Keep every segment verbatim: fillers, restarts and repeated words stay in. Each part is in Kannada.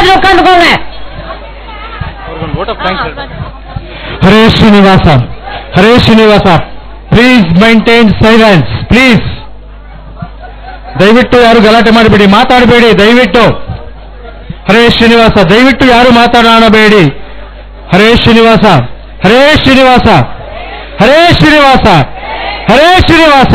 ಎಲ್ಲರೂ ಕಂಡುಕೊಂಡೆ. Hare Srinivasa, Hare Srinivasa, please maintain silence please. ದಯವಿಟ್ಟು ಯಾರು ಗಲಾಟೆ ಮಾಡಬೇಡಿ, ಮಾತಾಡಬೇಡಿ ದಯವಿಟ್ಟು. ಹರೇ ಶ್ರೀನಿವಾಸ, ದಯವಿಟ್ಟು ಯಾರು ಮಾತನಾಡಬೇಡಿ. ಹರೇ ಶ್ರೀನಿವಾಸ, ಹರೇ ಶ್ರೀನಿವಾಸ, ಹರೇ ಶ್ರೀನಿವಾಸ, ಹರೇ ಶ್ರೀನಿವಾಸ.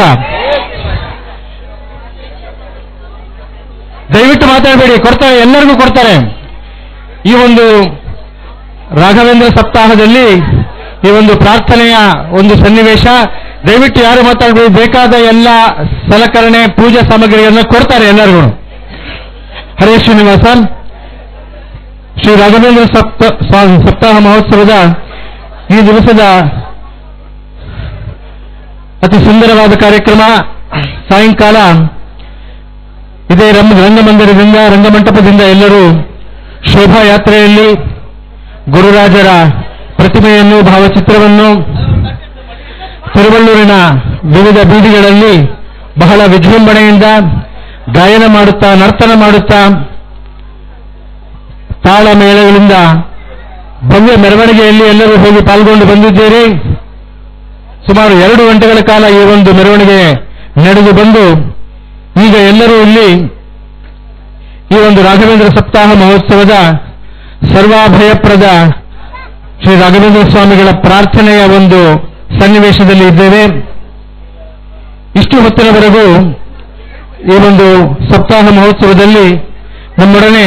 ದಯವಿಟ್ಟು ಮಾತಾಡಬೇಡಿ, ಕೊಡ್ತಾರೆ, ಎಲ್ಲರಿಗೂ ಕೊಡ್ತಾರೆ. ಈ ಒಂದು ರಾಘವೇಂದ್ರ ಸಪ್ತಾಹದಲ್ಲಿ ಈ ಒಂದು ಪ್ರಾರ್ಥನೆಯ ಒಂದು ಸನ್ನಿವೇಶ, ದಯವಿಟ್ಟು ಯಾರು ಮಾತಾಡಬೇಕು, ಬೇಕಾದ ಎಲ್ಲ ಸಲಕರಣೆ ಪೂಜಾ ಸಾಮಗ್ರಿಗಳನ್ನು ಕೊಡ್ತಾರೆ ಎಲ್ಲರಿಗೂ. ಹರೇ ಶ್ರೀನಿವಾಸ. ಶ್ರೀ ರಾಘವೇಂದ್ರ ಸಪ್ತ ಸಪ್ತಾಹ ಮಹೋತ್ಸವದ ಈ ದಿವಸದ ಅತಿ ಸುಂದರವಾದ ಕಾರ್ಯಕ್ರಮ ಸಾಯಂಕಾಲ ಇದೇ ರಂಗಮಂದಿರದಿಂದ ರಂಗಮಂಟಪದಿಂದ ಎಲ್ಲರೂ ಶೋಭಾಯಾತ್ರೆಯಲ್ಲಿ ಗುರುರಾಜರ ಪ್ರತಿಮೆಯನ್ನು ಭಾವಚಿತ್ರವನ್ನು ತಿರುವಳ್ಳೂರಿನ ವಿವಿಧ ಬೀದಿಗಳಲ್ಲಿ ಬಹಳ ವಿಜೃಂಭಣೆಯಿಂದ ಗಾಯನ ಮಾಡುತ್ತಾ ನರ್ತನ ಮಾಡುತ್ತಾ ತಾಳ ಮೇಳಗಳಿಂದ ಭವ್ಯ ಮೆರವಣಿಗೆಯಲ್ಲಿ ಎಲ್ಲರೂ ಹೋಗಿ ಪಾಲ್ಗೊಂಡು ಬಂದಿದ್ದೀರಿ. ಸುಮಾರು ಎರಡು ಗಂಟೆಗಳ ಕಾಲ ಈ ಒಂದು ಮೆರವಣಿಗೆ ನಡೆದು ಬಂದು ಈಗ ಎಲ್ಲರೂ ಇಲ್ಲಿ ಈ ಒಂದು ರಾಘವೇಂದ್ರ ಸಪ್ತಾಹ ಮಹೋತ್ಸವದ ಸರ್ವಾಭಯಪ್ರದ ಶ್ರೀ ರಾಘವೇಂದ್ರ ಸ್ವಾಮಿಗಳ ಪ್ರಾರ್ಥನೆಯ ಒಂದು ಸನ್ನಿವೇಶದಲ್ಲಿ ಇದ್ದೇವೆ. ಇಷ್ಟು ಹೊತ್ತಿನವರೆಗೂ ಈ ಒಂದು ಸಪ್ತಾಹ ಮಹೋತ್ಸವದಲ್ಲಿ ನಮ್ಮೊಡನೆ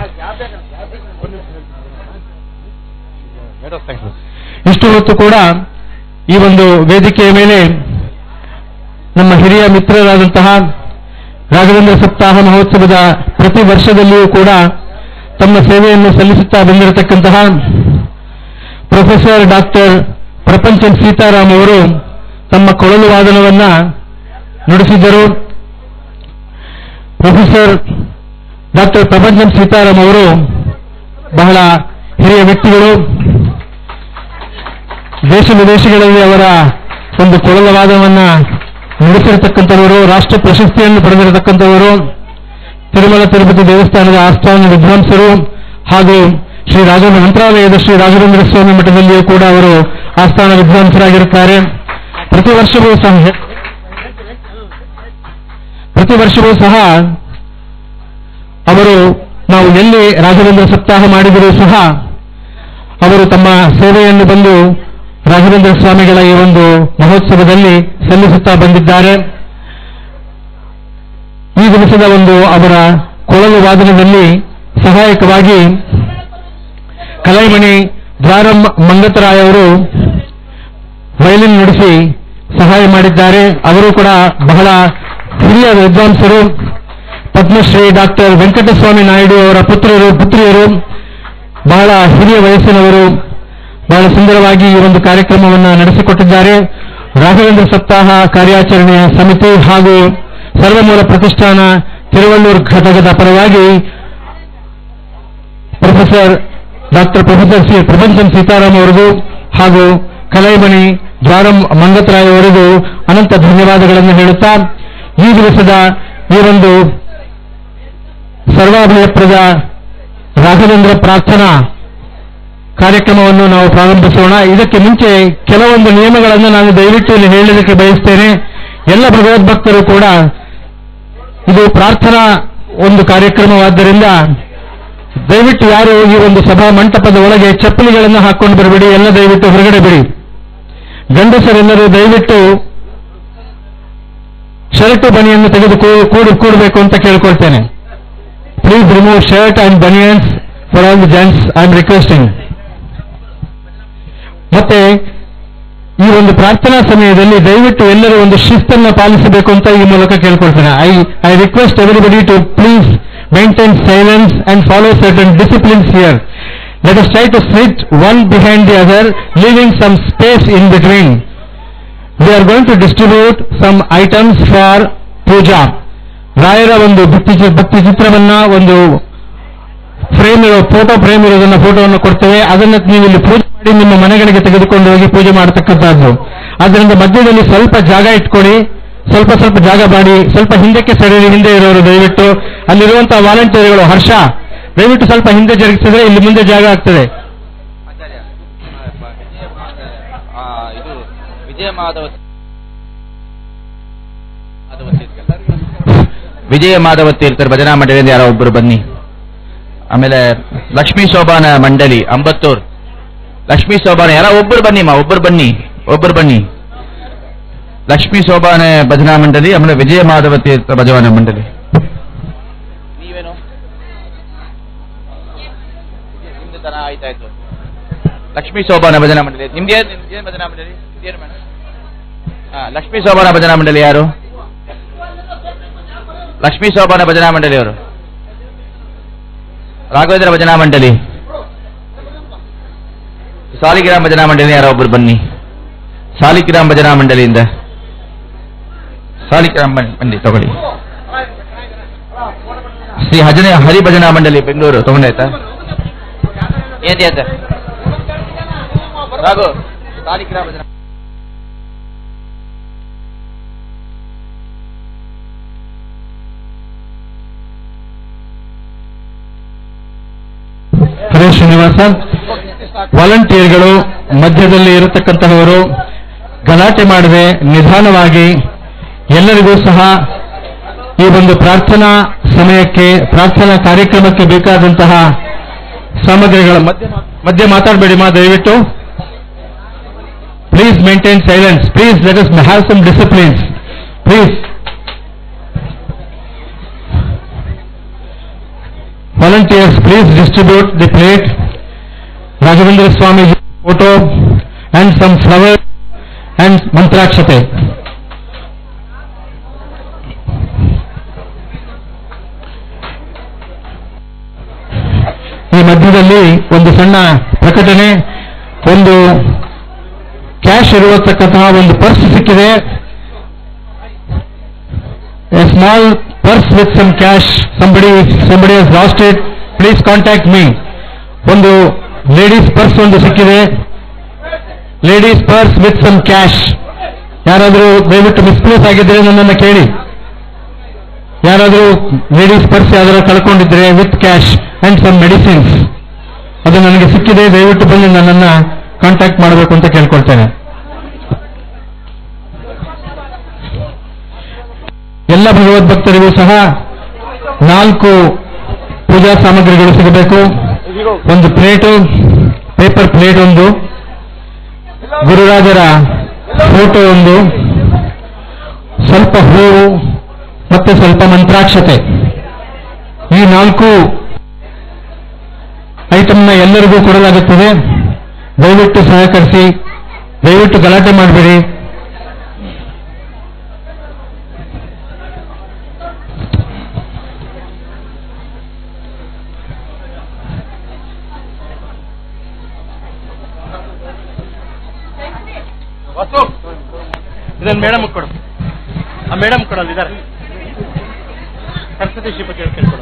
ಇಷ್ಟು ಹೊತ್ತು ಕೂಡ ಈ ಒಂದು ವೇದಿಕೆಯ ಮೇಲೆ ನಮ್ಮ ಹಿರಿಯ ಮಿತ್ರರಾದಂತಹ ರಾಘವೇಂದ್ರ ಸಪ್ತಾಹ ಮಹೋತ್ಸವದ ಪ್ರತಿ ವರ್ಷದಲ್ಲಿಯೂ ಕೂಡ ತಮ್ಮ ಸೇವೆಯನ್ನು ಸಲ್ಲಿಸುತ್ತಾ ಬಂದಿರತಕ್ಕಂತಹ ಪ್ರೊಫೆಸರ್ ಡಾಕ್ಟರ್ ಪ್ರಪಂಚಂ ಸೀತಾರಾಮ್ ಅವರು ತಮ್ಮ ಕೊಳಲು ವಾದನವನ್ನ ನುಡಿಸಿದ್ದರು. ಪ್ರೊಫೆಸರ್ ಡಾಕ್ಟರ್ ಪ್ರಪಂಚಂ ಸೀತಾರಾಮ್ ಅವರು ಬಹಳ ಹಿರಿಯ ವ್ಯಕ್ತಿಗಳು. ದೇಶ ವಿದೇಶಗಳಲ್ಲಿ ಅವರ ಒಂದು ಕೊಳಲ ವಾದವನ್ನ ನುಡಿಸಿರತಕ್ಕಂಥವರು, ರಾಷ್ಟ್ರ ಪ್ರಶಸ್ತಿಯನ್ನು ಪಡೆದಿರತಕ್ಕಂಥವರು, ತಿರುಮಲ ತಿರುಪತಿ ದೇವಸ್ಥಾನದ ಆಸ್ಥಾನ ವಿದ್ವಾಂಸರು ಹಾಗೂ ಶ್ರೀ ರಾಘವೇಂದ್ರ ಮಂತ್ರಾಲಯದ ಶ್ರೀ ರಾಘವೇಂದ್ರ ಸ್ವಾಮಿ ಮಠದಲ್ಲಿಯೂ ಕೂಡ ಅವರು ಆಸ್ಥಾನ ವಿದ್ವಾಂಸರಾಗಿರುತ್ತಾರೆ. ಪ್ರತಿ ವರ್ಷವೂ ಸಹ ಪ್ರತಿ ವರ್ಷವೂ ಸಹ ಅವರು ನಾವು ಎಲ್ಲಿ ರಾಘವೇಂದ್ರ ಸಪ್ತಾಹ ಮಾಡಿದರೂ ಸಹ ಅವರು ತಮ್ಮ ಸೇವೆಯನ್ನು ಬಂದು ರಾಘವೇಂದ್ರ ಸ್ವಾಮಿಗಳ ಈ ಒಂದು ಮಹೋತ್ಸವದಲ್ಲಿ ಸಲ್ಲಿಸುತ್ತಾ ಬಂದಿದ್ದಾರೆ. ಈ ದಿವಸದ ಒಂದು ಅವರ ಕೊಳಲು ವಾದನದಲ್ಲಿ ಸಹಾಯಕವಾಗಿ ಕಲೈಮಣಿ ದ್ವಾರಂ ಮಂಗತರಾಯ್ ಅವರು ವಯಲಿನ್ ನುಡಿಸಿ ಸಹಾಯ ಮಾಡಿದ್ದಾರೆ. ಅವರು ಕೂಡ ಬಹಳ ಹಿರಿಯ ವಿದ್ವಾಂಸರು. ಪದ್ಮಶ್ರೀ ಡಾಕ್ಟರ್ ವೆಂಕಟಸ್ವಾಮಿ ನಾಯ್ಡು ಅವರ ಪುತ್ರರು ಪುತ್ರಿಯರು ಬಹಳ ಹಿರಿಯ ವಯಸ್ಸಿನವರು. ಬಹಳ ಸುಂದರವಾಗಿ ಈ ಒಂದು ಕಾರ್ಯಕ್ರಮವನ್ನು ನಡೆಸಿಕೊಟ್ಟಿದ್ದಾರೆ. ರಾಘವೇಂದ್ರ ಸಪ್ತಾಹ ಕಾರ್ಯಾಚರಣೆಯ ಸಮಿತಿ ಹಾಗೂ ಸರ್ವಮೂಲ ಪ್ರತಿಷ್ಠಾನ ತಿರುವಳ್ಳೂರು ಘಟಕದ ಪರವಾಗಿ professor doctor professor C Prapancham Sitaram ಅವರಿಗೂ ಹಾಗೂ ಕಲೈಮಣಿ ದ್ವಾರಂ ಮಂಗತರಾಯ್ ಅವರಿಗೂ ಅನಂತ ಧನ್ಯವಾದಗಳನ್ನು ಹೇಳುತ್ತಾ ಈ ದಿವಸದ ಈ ಒಂದು ಸರ್ವಾಭಯಪ್ರದ ರಾಘವೇಂದ್ರ ಪ್ರಾರ್ಥನಾ ಕಾರ್ಯಕ್ರಮವನ್ನು ನಾವು ಪ್ರಾರಂಭಿಸೋಣ. ಇದಕ್ಕೆ ಮುಂಚೆ ಕೆಲವೊಂದು ನಿಯಮಗಳನ್ನು ನಾನು ದಯವಿಟ್ಟು ಇಲ್ಲಿ ಹೇಳಲಿಕ್ಕೆ ಬಯಸ್ತೇನೆ. ಎಲ್ಲ ಭಗವದ್ಭಕ್ತರು ಕೂಡ ಇದು ಪ್ರಾರ್ಥನಾ ಒಂದು ಕಾರ್ಯಕ್ರಮವಾದ್ದರಿಂದ ದಯವಿಟ್ಟು ಯಾರು ಈ ಒಂದು ಸಭಾ ಮಂಟಪದ ಒಳಗೆ ಚಪ್ಪಲಿಗಳನ್ನು ಹಾಕೊಂಡು ಬರಬೇಡಿ, ಎಲ್ಲ ದಯವಿಟ್ಟು ಹೊರಗಡೆ ಬಿಡಿ. ಗಂಡಸರೆಲ್ಲರೂ ದಯವಿಟ್ಟು ಶರ್ಟು ಬನಿಯನ್ನು ತೆಗೆದು ಕೂಡು ಕೂಡಬೇಕು ಅಂತ ಕೇಳ್ಕೊಳ್ತೇನೆ. Please remove shirt and banians for all the gents I am requesting. ಮತ್ತೆ ಈ ಒಂದು ಪ್ರಾರ್ಥನಾ ಸಮಯದಲ್ಲಿ ದಯವಿಟ್ಟು ಎಲ್ಲರೂ ಒಂದು ಶಿಸ್ತನ್ನು ಪಾಲಿಸಬೇಕು ಅಂತ ಈ ಮೂಲಕ ಕೇಳ್ಕೊಳ್ತೇನೆ. I I request everybody to please maintain silence and follow certain disciplines here. Let us try to sit one behind the other, leaving some space in between. We are going to distribute some items for puja. ರಾಯರ ಒಂದು ಭಕ್ತಿ ಭಕ್ತಿ ಚಿತ್ರವನ್ನ ಒಂದು ಫ್ರೇಮ್ ಇರೋ ಫೋಟೋ ಫ್ರೇಮ್ ಇರೋದನ್ನ ಫೋಟೋವನ್ನು ಕೊಡ್ತೇವೆ. ಅದನ್ನು ನೀವು ಇಲ್ಲಿ ಪೂಜೆ ಮಾಡಿ ನಿಮ್ಮ ಮನೆಗಳಿಗೆ ತೆಗೆದುಕೊಂಡು ಹೋಗಿ ಪೂಜೆ ಮಾಡತಕ್ಕಂಥದ್ದು. ಆದ್ದರಿಂದ ಮಧ್ಯದಲ್ಲಿ ಸ್ವಲ್ಪ ಜಾಗ ಇಟ್ಕೊಳ್ಳಿ, ಸ್ವಲ್ಪ ಸ್ವಲ್ಪ ಜಾಗ ಮಾಡಿ, ಸ್ವಲ್ಪ ಹಿಂದಕ್ಕೆ ಸರಿರಿ. ಹಿಂದೆ ಇರೋರು ದಯವಿಟ್ಟು ಅಲ್ಲಿರುವಂತಹ ವಾಲಂಟಿಯರ್ಗಳು ಹರ್ಷ ದಯವಿಟ್ಟು ಸ್ವಲ್ಪ ಹಿಂದೆ ಜರುಗಿಸಿದ್ರೆ ಇಲ್ಲಿ ಮುಂದೆ ಜಾಗ ಆಗ್ತದೆ. ಇದು ವಿಜಯ ಮಾಧವ ವಿಜಯ ಮಾಧವ ತೀರ್ಥರು ಭಜನಾ ಮಂಡಳಿಯಿಂದ ಯಾರೋ ಒಬ್ಬರು ಬನ್ನಿ. ಆಮೇಲೆ ಲಕ್ಷ್ಮೀ ಶೋಭಾನ ಮಂಡಳಿ ಅಂಬತ್ತೂರ್, ಲಕ್ಷ್ಮೀ ಶೋಭಾನ ಯಾರೋ ಒಬ್ಬರು ಬನ್ನಿ ಮಾ ಒಬ್ಬರು ಬನ್ನಿ ಒಬ್ಬರು ಬನ್ನಿ ಲಕ್ಷ್ಮೀ ಶೋಭಾನ ಭಜನಾ ಮಂಡಳಿ, ಆಮೇಲೆ ವಿಜಯ ಮಾಧವ ತೀರ್ಥ ಭಜನಾ ಮಂಡಳಿ. ನೀವೇನು ನಿಮ್ದು ತರ ಆಯ್ತಾಯ್ತು. ಲಕ್ಷ್ಮೀ ಶೋಭಾನ ಭಜನಾ ಮಂಡಳಿ ನಿಮ್ದೇ ನಿಮ್ದೇನು ಭಜನಾ ಮಂಡಳಿ ಇದೇನು ಮೇಡಮ್? ಹಾ, ಲಕ್ಷ್ಮೀ ಶೋಭಾನ ಭಜನಾ ಮಂಡಳಿ ಯಾರು? ಲಕ್ಷ್ಮೀ ಶೋಭಾನ ಭಜನಾ ಮಂಡಳಿ ಅವರು. ರಾಘವೇಂದ್ರ ಭಜನಾ ಮಂಡಳಿ, ಸಾಲಿಗ್ರಾಮ್ ಭಜನಾ ಮಂಡಳಿ ಯಾರೋ ಒಬ್ರು ಬನ್ನಿ. ಸಾಲಿಗ್ರಾಮ್ ಭಜನಾ ಮಂಡಳಿಯಿಂದ ಸಾಲಿಗ್ರಾಮ್ ಬನ್ನಿ ತಗೊಳ್ಳಿ. ಶ್ರೀ ಹಜನೆ ಹರಿ ಭಜನಾ ಮಂಡಳಿ ಬೆಂಗಳೂರು ತಗೊಂಡಾಯ್ತಾ? ಏನ್ ಆಯ್ತಾ ರಾಘು? ಸಾಲಿಗ್ರಾಮ್ ಭಜನಾ ಹರೇ ಶ್ರೀನಿವಾಸ. ವಾಲಂಟಿಯರ್ಗಳು ಮಧ್ಯದಲ್ಲಿ ಇರತಕ್ಕಂತಹವರು ಗಲಾಟೆ ಮಾಡದೆ ನಿಧಾನವಾಗಿ ಎಲ್ಲರಿಗೂ ಸಹ ಈ ಒಂದು ಪ್ರಾರ್ಥನಾ ಸಮಯಕ್ಕೆ ಪ್ರಾರ್ಥನಾ ಕಾರ್ಯಕ್ರಮಕ್ಕೆ ಬೇಕಾದಂತಹ ಸಾಮಗ್ರಿಗಳ ಮಧ್ಯೆ ಮಧ್ಯೆ ಮಾತಾಡಬೇಡಿ ಮಾ, ದಯವಿಟ್ಟು please maintain silence. Please let us have some disciplines please. Volunteers, please distribute the plate, Raghavendra Swami photo and some flowers and mantrakshate. ಈ ಮಧ್ಯದಲ್ಲಿ ಒಂದು ಸಣ್ಣ ಪ್ರಕಟಣೆ, ಒಂದು ಕ್ಯಾಶ್ ಇರತಕ್ಕಂತಹ ಒಂದು ಪರ್ಸ್ ಸಿಕ್ಕಿದೆ. A small purse with some cash. Somebody, somebody has lost it. Please contact me. ಒಂದು ಲೇಡೀಸ್ ಪರ್ಸ್ ಒಂದು ಸಿಕ್ಕಿದೆ. Ladies purse with some cash. ಯಾರಾದರೂ ದಯವಿಟ್ಟು ಮಿಸ್ಪ್ಲೇಸ್ ಆಗಿದ್ರೆ ನನ್ನನ್ನು ಕೇಳಿ. ಯಾರಾದರೂ ಲೇಡೀಸ್ ಪರ್ಸ್ ಯಾರಾದರೂ ಕಳ್ಕೊಂಡಿದ್ರೆ with cash and some medicines, ಅದು ನನಗೆ ಸಿಕ್ಕಿದೆ, ದಯವಿಟ್ಟು ಬಂದು ನನ್ನನ್ನು ಕಾಂಟ್ಯಾಕ್ಟ್ ಮಾಡಬೇಕು ಅಂತ ಕೇಳ್ಕೊಳ್ತೇನೆ. ಎಲ್ಲ ಭಗವದ್ಭಕ್ತರಿಗೂ ಸಹ ನಾಲ್ಕು ಪೂಜಾ ಸಾಮಗ್ರಿಗಳು ಸಿಗಬೇಕು. ಒಂದು ಪ್ಲೇಟು, ಪೇಪರ್ ಪ್ಲೇಟ್ ಒಂದು, ಗುರುರಾಜರ ಫೋಟೋ ಒಂದು, ಸ್ವಲ್ಪ ಹೂವು ಮತ್ತೆ ಸ್ವಲ್ಪ ಮಂತ್ರಾಕ್ಷತೆ. ಈ ನಾಲ್ಕು ಐಟಮ್ನ ಎಲ್ಲರಿಗೂ ಕೊಡಲಾಗುತ್ತದೆ. ದಯವಿಟ್ಟು ಸಹಕರಿಸಿ, ದಯವಿಟ್ಟು ಗಲಾಟೆ ಮಾಡಬೇಡಿ. ಇದನ್ನು ಮೇಡಮ್ ಕೊಡು, ಆ ಮೇಡಮ್ ಕೊಡಲ್ಲ ಇದಾರೆ ಸರಸ್ವತಿ ಶ್ರೀಪತಿ ಕೇಳ್ಕೊಡು.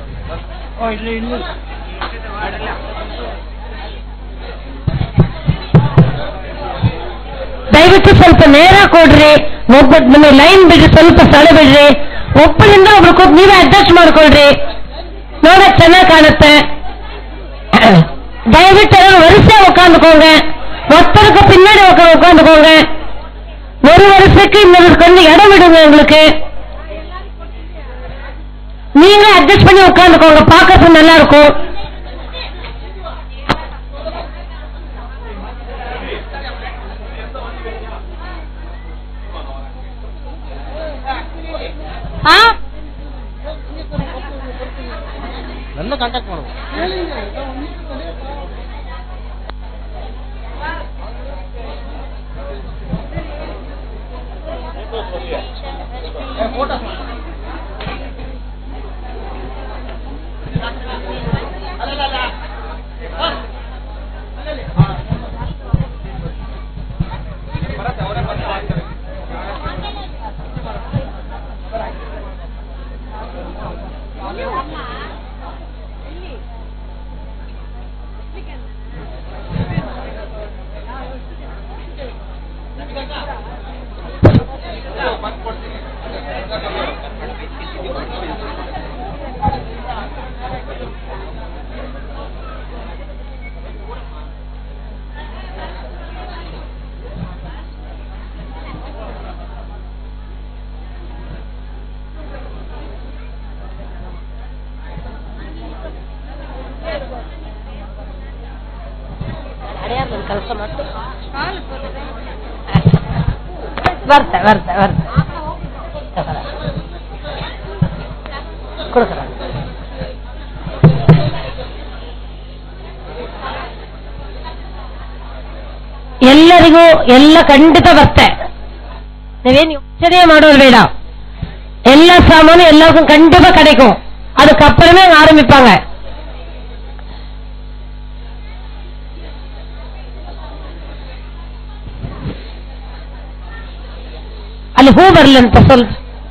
ದಯವಿಟ್ಟು ಸ್ವಲ್ಪ ನೇರ ಕೊಡ್ರಿ, ಒಬ್ಬ ನಮಗೆ ಲೈನ್ ಬಿಡ್ರಿ, ಸ್ವಲ್ಪ ಸ್ಥಳ ಬಿಡ್ರಿ. ಒಬ್ಬರಿಂದ ಒಬ್ರು ಕೂತ್ ನೀವೇ ಅಡ್ಜಸ್ಟ್ ಮಾಡ್ಕೊಳ್ರಿ, ನೋಡಕ್ ಚೆನ್ನಾಗಿ ಕಾಣುತ್ತೆ. ದಯವಿಟ್ಟು எல்லாரும் வரிசையா உட்காந்துக்கோங்க, ஒருத்தருக்கு பின்னாடி உட்காந்துக்கோங்க. ஒரு வரிசைக்கு இன்னொரு கொஞ்சம் இடம் விடுங்க உங்களுக்கு. நீங்க அட்ஜஸ்ட் பண்ணி உட்காந்துக்கோங்க, பார்க்கறது நல்லா இருக்கும். ನನ್ನ ಕಾಂಟ್ಯಾಕ್ಟ್ ಮಾಡು. ಕೆಲಸ ಮಾಡ್ತು ಬರ್ತೆ ಬರ್ತೆ ಬರ್ತೆ ಕೊಡ್ಕರ ಎಲ್ಲರಿಗೂ ಎಲ್ಲ ಖಂಡಿತ ಬರ್ತೆ. நீவேன் யோசனையே ಮಾಡೋದು ಬೇಡ. எல்லா சாமானும் எல்லாருக்கும் கண்டிப்பா கிடைக்கும். அதுக்கப்புறமே ஆரம்பிப்பாங்க. ಅಲ್ಲಿ ಹೂ ಬರ್ಲಂತ ಸ್ವಲ್ಪ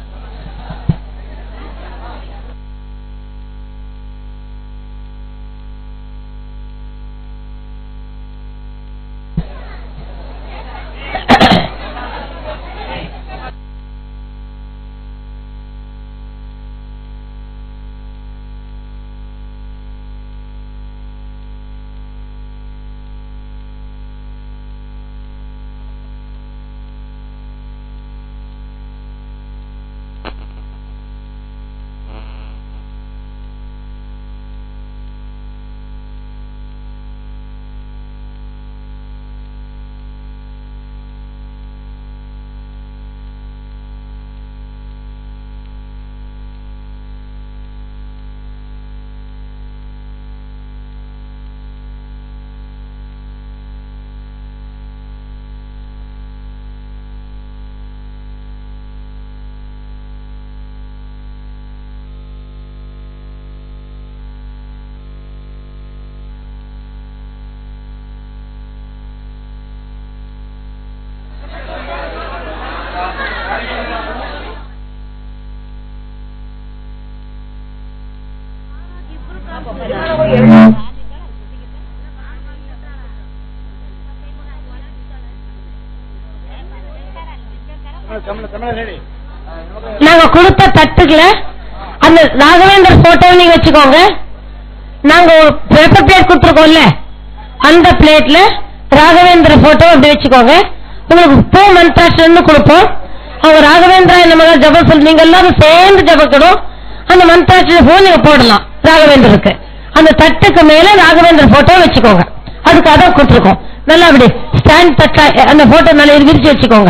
நாங்க கொடுத்த தட்டுகளை அந்த ராகவேந்தர் போட்டோவை நீங்க வச்சுக்கோங்க. நாங்க பேப்பர் பிளேட் கொடுத்துருக்கோம்ல அந்த பிளேட்ல ராகவேந்திர போட்டோ அப்படி வச்சுக்கோங்க. உங்களுக்கு பூ மந்த்ராட்சன்னு கொடுப்போம். அவங்க ராகவேந்திரா இந்த மாதிரி ஜபம் சொல்லி நீங்க எல்லாரும் சேர்ந்து ஜபக்கணும். அந்த மந்த்ராட்ச பூ நீங்க போடலாம் ராகவேந்தருக்கு. அந்த தட்டுக்கு மேல ராகவேந்திர போட்டோ வச்சுக்கோங்க. அதுக்கு அதான் கொடுத்துருக்கோம். நல்லா அப்படி ஸ்டாண்ட் தட்டா அந்த போட்டோ நல்லா விரிச்சு வச்சுக்கோங்க.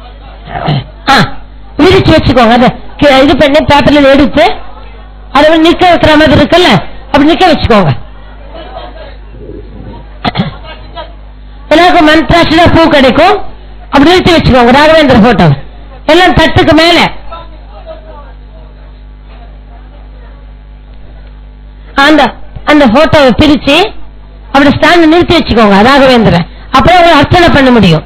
விரிச்சு வச்சுக்கோங்க. அதை இது பண்ணி பேப்பர்ல எடுத்து அதை நிக்க வைக்கிற மாதிரி இருக்குல்ல அப்படி நிக்க வச்சுக்கோங்க. எல்லாருக்கும் மந்த்ராட்சில பூ கிடைக்கும். அப்படி நிறுத்தி வச்சுக்கோங்க ராகவேந்திர போட்டோ எல்லாம் தட்டுக்கு மேல. அந்த அந்த போட்டோவை பிரிச்சு அப்படி ஸ்டாண்ட் நிறுத்தி வச்சுக்கோங்க ராகவேந்திர. அப்புறம் அவங்க அர்ச்சனை பண்ண முடியும்.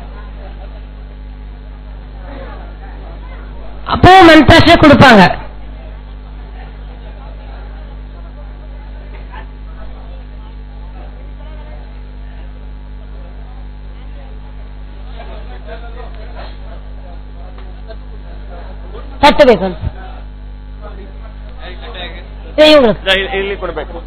அப்போ மந்த்ராட்ச கொடுப்பாங்க. ತಟ್ಟು ಬೇಕು ಇಲ್ಲಿ ಕೊಡ್ಬೇಕು.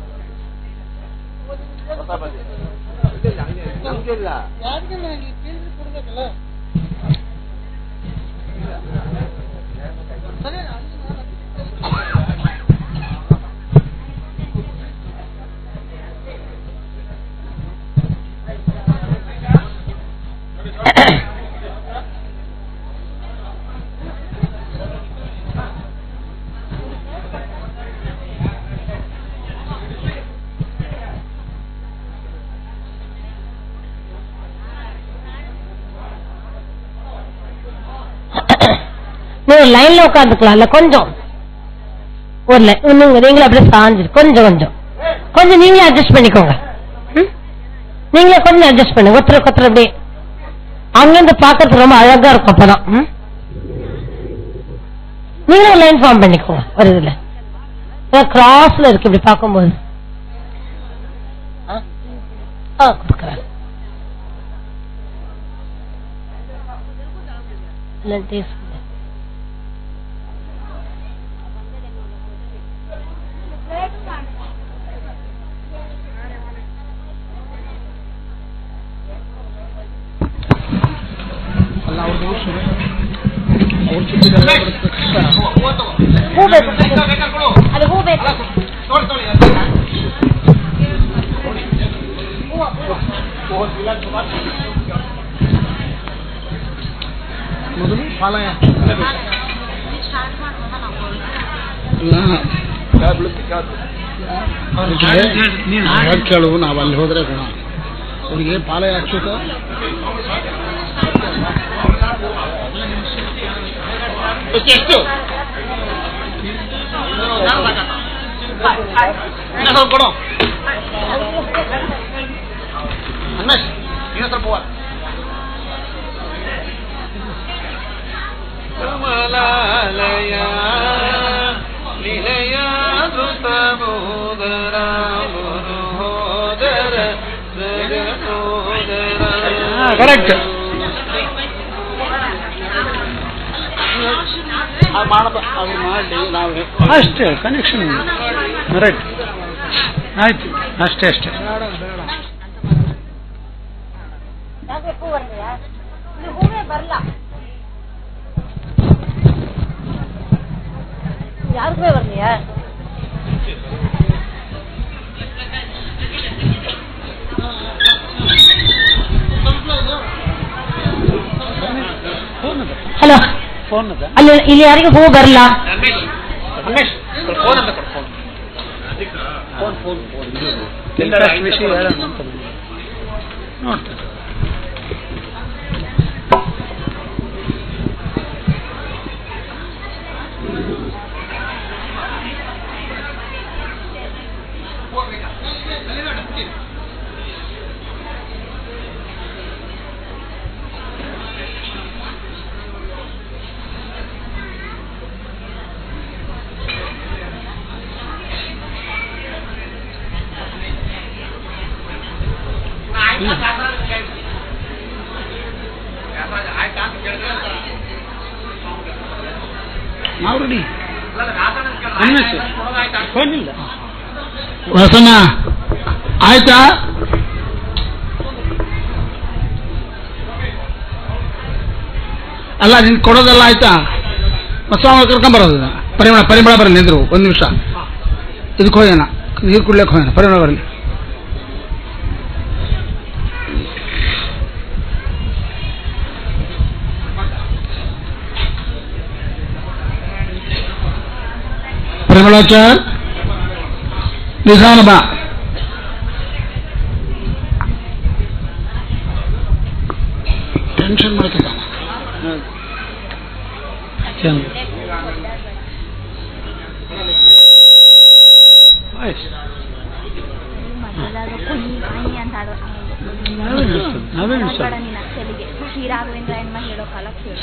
லைன்ல உட்காந்துக்கலாம்ல கொஞ்சம் ஒரு நீங்களே அப்படியே சாஞ்சு கொஞ்சம் கொஞ்சம் கொஞ்சம் நீங்களே அட்ஜஸ்ட் பண்ணிக்கோங்க. நீங்களே கொஞ்சம் அட்ஜஸ்ட் பண்ணுங்க. ஒருத்தர் ஒருத்தர் அப்படியே அங்கிருந்து பாக்கிறதுக்கு ரொம்ப அழகா இருக்கும். அப்பதான் நீங்களே லைன் ஃபார்ம் பண்ணிக்கோங்க. ஒரு இதுல கிராஸ்ல இருக்கு இப்படி பார்க்கும்போது கொடுக்குறேன். ಹೂ ಬೇಕು ಅದು ಹೂ ಬೇಕು ಹೂವು ಪಾಲಯ ಅವ್ರಿಗೆ ಕೇಳು, ನಾವು ಅಲ್ಲಿ ಹೋದ್ರೆ ಗುಣ ಅವರಿಗೆ ಪಾಲಯ ಅಕ್ಷುತ ಎಷ್ಟು ಕೊಡು ಅನ್ನೇಶ್ ನೀನು ಸ್ವಲ್ಪ ಕಮಲಾಲಯ ನಿಲಯ ಧೃತಬೋದರ ಗುರುಹೋದರ ಜಗನೋದರ ಕರೆಕ್ಟ್ ಮಾಡಬ ಅದು ಮಾಡಿ ನಾವು ಅಷ್ಟೇ ಕನೆಕ್ಷನ್ ರೈಟ್ ಆಯ್ತು ಅಷ್ಟೇ ಅಷ್ಟೇ ಯಾರಿಗೂ ಬರ್ಲಿಯಾ ಹಲೋ ಅಲ್ಲಿ ಇಲ್ಲಿ ಯಾರಿಗೂ ಹೂ ಬರಲ್ಲ. ವಿಷಯ ನೋಡ್ತಾರೆ ನಾವು ರೆಡಿ ವಸನ ಆಯ್ತಾ? ಅಲ್ಲ ನಿನ್ ಕೊಡೋದೆಲ್ಲ ಆಯ್ತಾ? ಹೊಸ ಕರ್ಕೊಂಬರೋದು ಪರಿಮಳ ಪರಿಮಳ ಬರಲಿ ನಿಂದ್ರು ಒಂದು ನಿಮಿಷ. ಇದಕ್ಕೆ ಹೋಗೋಣ, ನೀರು ಕುಡ್ಲಿಕ್ಕೆ ಹೋಗೋಣ, ಪರಿಮಳ ಬರಲಿ. ಪರಿಮಳಾಚಾರ್ ನಿಧಾನ ಬಾ. ಟೆನ್ಷನ್ ಮಾಡ್ತಿದ್ದ ಶ್ರೀರಾಘವೇಂದ್ರ ಎನ್ಮ ಹೇಳೋ ಕಾಲಕ್ಕೆ ಹೇಳ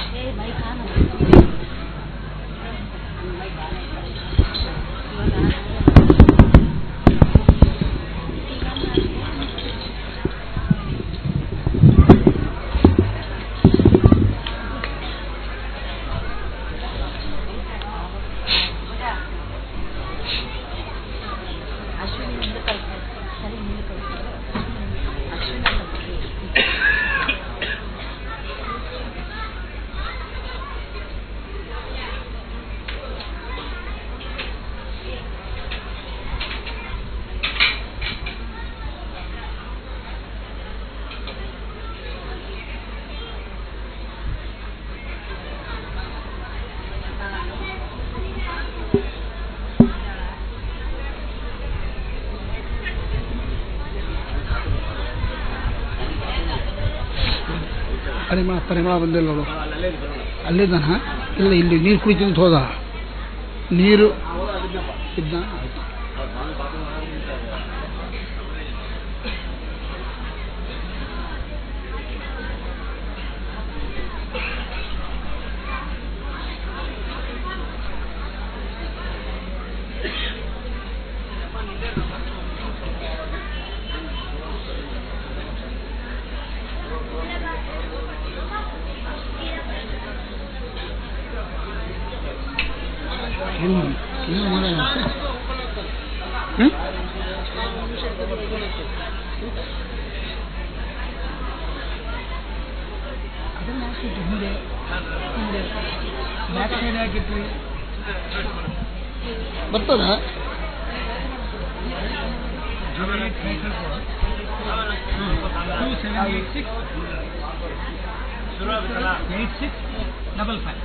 ಪರಿಮಳ ಪರಿಮಳ ಬಂದಿಲ್ಲ ನೋಡು, ಅಲ್ಲಿದ್ದಾನ? ಇಲ್ಲ, ಇಲ್ಲಿ ನೀರು ಕುಡಿತೀನಿ ಅಂತ ಹೋದ. ನೀರು ಇದ್ದ ಏನು ಮಾಡೋಣ? ಹ್ಞೂ ಅದನ್ನ ಹಾಕಿಟ್ಟು ಹಿಂದೆ ಹಿಂದೆ ಬ್ಯಾಕ್ ಸೈಡ್ ಹಾಕಿಟ್ರಿ ಬರ್ತದ? Two seven eight six eight six double five.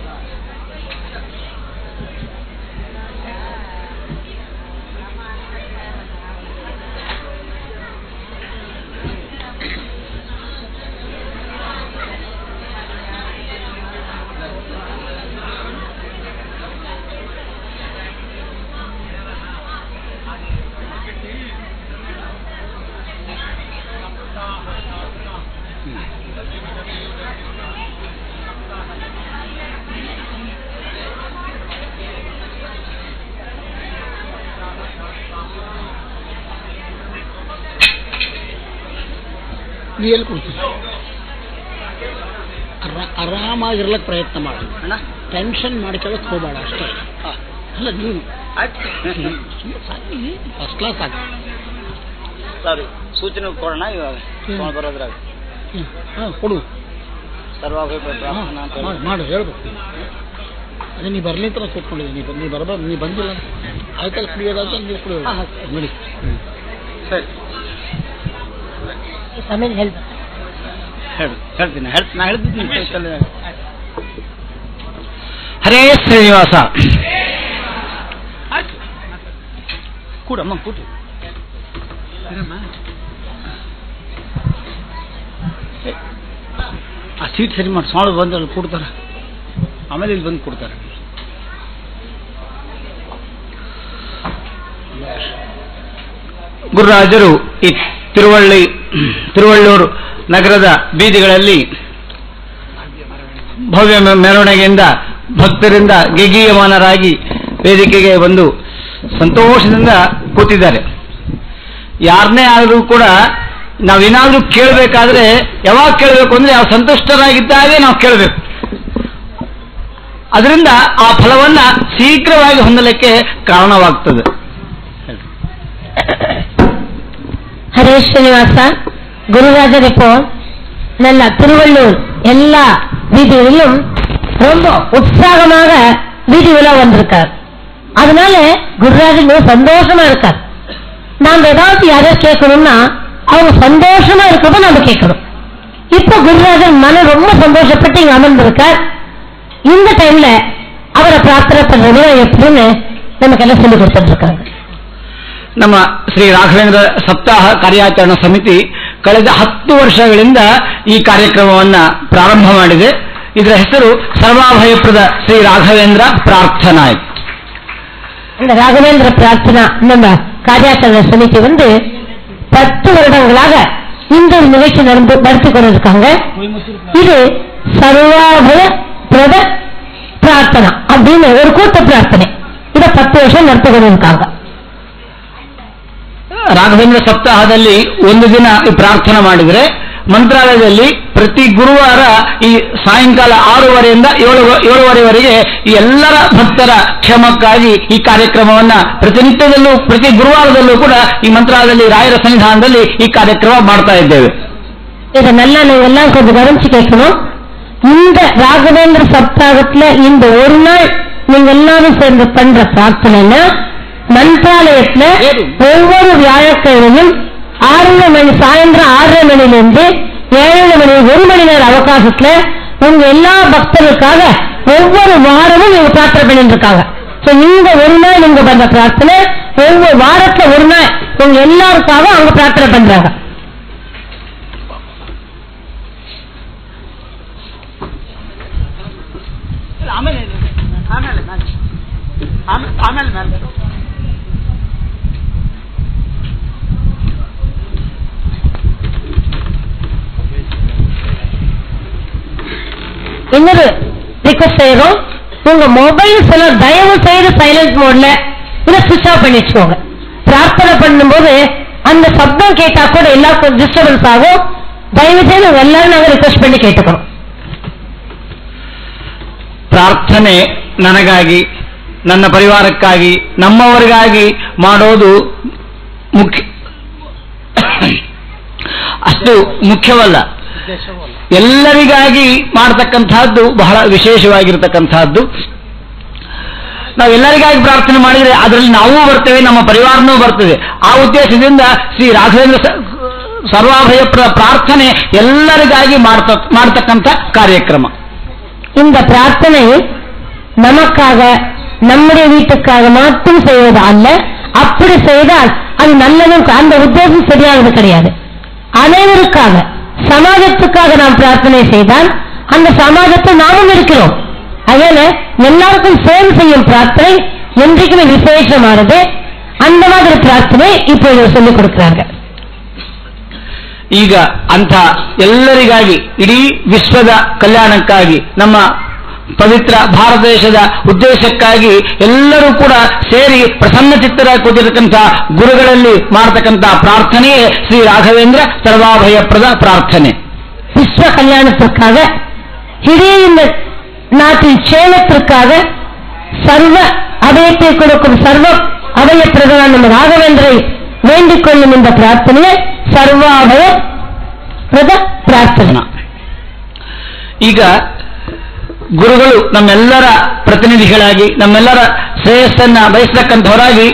ನೀ ಎಲ್ಲಿ ಕೊಡ್ತೀನಿ ಆರಾಮಾಗಿರ್ಲಕ್ಕೆ ಪ್ರಯತ್ನ ಮಾಡಿ ಅಣ್ಣ, ಟೆನ್ಷನ್ ಮಾಡ್ಕೊಳ್ಳೋಕೆ ಹೋಗಬೇಡ ಅಷ್ಟೇ. ಅಲ್ಲ ನೀವು ಫಸ್ಟ್ ಕ್ಲಾಸ್ ಆಗಿ ಸರ್ ಸೂಚನೆ ಕೊಡೋಣ ಇವಾಗ ಬರೋದ್ರಾಗ. ಹಾಂ ಕೊಡು ಸರ್ವಾಭಯ ಮಾಡು ಹೇಳ್ಬೇಕು. ಅದೇ ನೀ ಬರ್ಲಿಂತ ನಾವು ಕೂತ್ಕೊಂಡಿದ್ದೀನಿ. ನೀ ನೀ ಬರಬಾರ್ದು, ನೀ ಬಂದಿಲ್ಲ ಆಯ್ತಲ್ಲ ಕುಡಿಯೋದಾದ್ರೆ ನೀವು ಕುಡಿಯೋದು ನೋಡಿ. ಸರಿ ಆಮೇಲೆ ಹೇಳ್ಬೇಕು. ಹೇಳಿ ಹೇಳ್ತೀನಿ ಹೇಳ್ ನಾ ಹೇಳ್ತೀನಿ. ಹರೇ ಶ್ರೀನಿವಾಸ. ಕೂಡಮ್ಮ ಕೂತು ಆ ಸೀಟ್ ಸರಿ ಮಾಡಿ ಸಾಳು ಬಂದು ಅಲ್ಲಿ ಕೊಡ್ತಾರೆ, ಆಮೇಲೆ ಇಲ್ಲಿ ಬಂದು ಕೊಡ್ತಾರೆ. ಗುರುರಾಜರು ಈ ತಿರುವಳ್ಳಿ ತಿರುವಳ್ಳೂರು ನಗರದ ಬೀದಿಗಳಲ್ಲಿ ಭವ್ಯ ಮೆರವಣಿಗೆಯಿಂದ ಭಕ್ತರಿಂದ ಗೆಗೀಯಮಾನರಾಗಿ ವೇದಿಕೆಗೆ ಬಂದು ಸಂತೋಷದಿಂದ ಕೂತಿದ್ದಾರೆ. ಯಾರನ್ನೇ ಆದರೂ ಕೂಡ ನಾವೇನಾದ್ರೂ ಕೇಳಬೇಕಾದ್ರೆ ಯಾವಾಗ ಕೇಳಬೇಕು ಅಂದ್ರೆ ನಾವು ಸಂತುಷ್ಟರಾಗಿದ್ದಾಗೆ ನಾವು ಕೇಳಬೇಕು. ಅದರಿಂದ ಆ ಫಲವನ್ನ ಶೀಘ್ರವಾಗಿ ಹೊಂದಲಿಕ್ಕೆ ಕಾರಣವಾಗ್ತದೆ. ஹரே ஸ்ரீனிவாசா, குருராஜர் இப்போ நல்ல திருவள்ளூர் எல்லா வீதிகளிலும் ரொம்ப உற்சாகமாக வீதி உலா வந்திருக்கார். அதனால குருராஜர் மிக சந்தோஷமா இருக்கார். நாம ஏதாவது யாராவது கேட்கணும்னா அவங்க சந்தோஷமா இருக்கப்ப நாம கேட்கணும். இப்ப குருராஜர் மன ரொம்ப சந்தோஷப்பட்டு இங்க அமர்ந்திருக்கார். இந்த டைம்ல அவரை பிரார்த்தனை பண்றது எப்படின்னு நமக்கெல்லாம் சொல்லி கொடுத்துட்டு இருக்காங்க. ನಮ್ಮ ಶ್ರೀ ರಾಘವೇಂದ್ರ ಸಪ್ತಾಹ ಕಾರ್ಯಾಚರಣಾ ಸಮಿತಿ ಕಳೆದ ಹತ್ತು ವರ್ಷಗಳಿಂದ ಈ ಕಾರ್ಯಕ್ರಮವನ್ನ ಪ್ರಾರಂಭ ಮಾಡಿದೆ. ಇದರ ಹೆಸರು ಸರ್ವಾಭಯಪ್ರದ ಶ್ರೀ ರಾಘವೇಂದ್ರ ಪ್ರಾರ್ಥನಾ. இந்த ராகவேந்திர பிரார்த்தனா நம்ம காரியாச்சரணை சமிதி வந்து பத்து வருடங்களாக இந்த ஒரு நிகழ்ச்சி நடந்து நடத்தி கொண்டிருக்காங்க. இது சர்வாபய பிரத பிரார்த்தனா அப்படின்னு ஒரு கூட்ட பிரார்த்தனை. இதை பத்து வருஷம் நடத்தி கொண்டிருக்காங்க. ರಾಘವೇಂದ್ರ ಸಪ್ತಾಹದಲ್ಲಿ ಒಂದು ದಿನ ಪ್ರಾರ್ಥನೆ ಮಾಡಿದರೆ ಮಂತ್ರಾಲಯದಲ್ಲಿ ಪ್ರತಿ ಗುರುವಾರ ಈ ಸಾಯಂಕಾಲ ಆರೂವರೆಯಿಂದ ಏಳು ಏಳುವರೆವರೆಗೆ ಈ ಎಲ್ಲರ ಭಕ್ತರ ಕ್ಷೇಮಕ್ಕಾಗಿ ಈ ಕಾರ್ಯಕ್ರಮವನ್ನ ಪ್ರತಿನಿತ್ಯದಲ್ಲೂ ಪ್ರತಿ ಗುರುವಾರದಲ್ಲೂ ಕೂಡ ಈ ಮಂತ್ರಾಲಯದಲ್ಲಿ ರಾಯರ ಸನ್ನಿಧಾನದಲ್ಲಿ ಈ ಕಾರ್ಯಕ್ರಮ ಮಾಡ್ತಾ ಇದ್ದೇವೆ. இதெல்லாம் நீங்க எல்லாம் கொஞ்சம் கவனிச்சு கேட்கணும். இந்த ராகவேந்திர சப்தாகத்துல இந்த ஒரு நாள் நீங்க எல்லாரும் சேர்ந்து பண்ற பிரார்த்தனைன்னா மந்திராலயத்துல ஒவ்வொரு வியாழக்கிழமையும் ஆறரை மணி சாயந்தரம் ஆறரை மணிலிருந்து ஏழரை மணி ஒரு மணி நேர அவகாசத்துல உங்க எல்லா பக்தர்களுக்காக ஒவ்வொரு வாரமும் நீங்க பிரார்த்தனை பண்ணிட்டு இருக்காங்க. இந்த ஒரு நாள் நீங்க பண்ற பிரார்த்தனை ஒவ்வொரு வாரத்துல ஒரு நாள் உங்க எல்லாருக்காக அவங்க பிரார்த்தனை பண்றாங்க. இன்னொரு ரிக்வெஸ்ட் செய்யறோம், உங்க மொபைல்ஸ் எல்லாம் தயவு செய்து சைலண்ட் மோட்ல இதை சுவிட்ச் ஆஃப் பண்ணி வச்சுக்கோங்க. பிரார்த்தனை பண்ணும்போது அந்த சப்தம் கேட்டா கூட எல்லாருக்கும் டிஸ்டர்பன்ஸ் ஆகும். தயவு செய்து எல்லாரும் நாங்க ரிக்வெஸ்ட் பண்ணி கேட்டுக்கிறோம். ಪ್ರಾರ್ಥನೆ ನನಗಾಗಿ ನನ್ನ ಪರಿವಾರಕ್ಕಾಗಿ ನಮ್ಮವರಿಗಾಗಿ ಮಾಡೋದು ಮುಖ್ಯ ಅಷ್ಟು ಮುಖ್ಯವಲ್ಲ, ಎಲ್ಲರಿಗಾಗಿ ಮಾಡತಕ್ಕಂತಹದ್ದು ಬಹಳ ವಿಶೇಷವಾಗಿರತಕ್ಕಂತಹದ್ದು. ನಾವು ಎಲ್ಲರಿಗಾಗಿ ಪ್ರಾರ್ಥನೆ ಮಾಡಿದರೆ ಅದರಲ್ಲಿ ನಾವು ಬರ್ತೇವೆ, ನಮ್ಮ ಪರಿವಾರನೂ ಬರ್ತದೆ. ಆ ಉದ್ದೇಶದಿಂದ ಶ್ರೀ ರಾಘವೇಂದ್ರ ಸರ್ವಾಭಯ ಪ್ರಾರ್ಥನೆ ಎಲ್ಲರಿಗಾಗಿ ಮಾಡ್ತ ಮಾಡ್ತಕ್ಕಂಥ ಕಾರ್ಯಕ್ರಮ. இந்த பிரார்த்தனை நமக்காக நம்முடைய வீட்டுக்காக மட்டும் செய்வது அல்ல. அப்படி செய்தால் அது நல்லதும், அந்த உத்தேசம் சரியானது கிடையாது. அனைவருக்காக, சமாஜத்துக்காக நாம் பிரார்த்தனை செய்தால் அந்த சமாஜத்தில் நாமும் இருக்கிறோம். அதனால எல்லாருக்கும் சேவை செய்யும் பிரார்த்தனை என்றைக்குமே விசேஷமானது. அந்த மாதிரி பிரார்த்தனை இப்போது சொல்லிக் கொடுக்கிறாங்க. ಈಗ ಅಂಥ ಎಲ್ಲರಿಗಾಗಿ, ಇಡೀ ವಿಶ್ವದ ಕಲ್ಯಾಣಕ್ಕಾಗಿ, ನಮ್ಮ ಪವಿತ್ರ ಭಾರತ ದೇಶದ ಉದ್ದೇಶಕ್ಕಾಗಿ ಎಲ್ಲರೂ ಕೂಡ ಸೇರಿ ಪ್ರಸನ್ನ ಚಿತ್ತರಾಗಿ ಕೂತಿರತಕ್ಕಂಥ ಗುರುಗಳಲ್ಲಿ ಮಾಡತಕ್ಕಂಥ ಪ್ರಾರ್ಥನೆಯೇ ಶ್ರೀ ರಾಘವೇಂದ್ರ ಸರ್ವಾಭಯಪ್ರದ ಪ್ರಾರ್ಥನೆ. விஸ்வ கல்யாணத்திற்காக, இಡೀ இந்த நாட்டின் சேலத்திற்காக சர்வ அபயத்தை கொடுக்கும் சர்வ அபயப்பிரதனான நம்ம ராகவேந்திரை வேண்டிக் கொள்ளும் இந்த பிரார்த்தனையை ಸರ್ವಾಭಯ ಪ್ರದ ಪ್ರಾರ್ಥನೆ. ಈಗ ಗುರುಗಳು ನಮ್ಮೆಲ್ಲರ ಪ್ರತಿನಿಧಿಗಳಾಗಿ, ನಮ್ಮೆಲ್ಲರ ಶ್ರೇಯಸ್ಸನ್ನ ಬಯಸತಕ್ಕಂಥವರಾಗಿ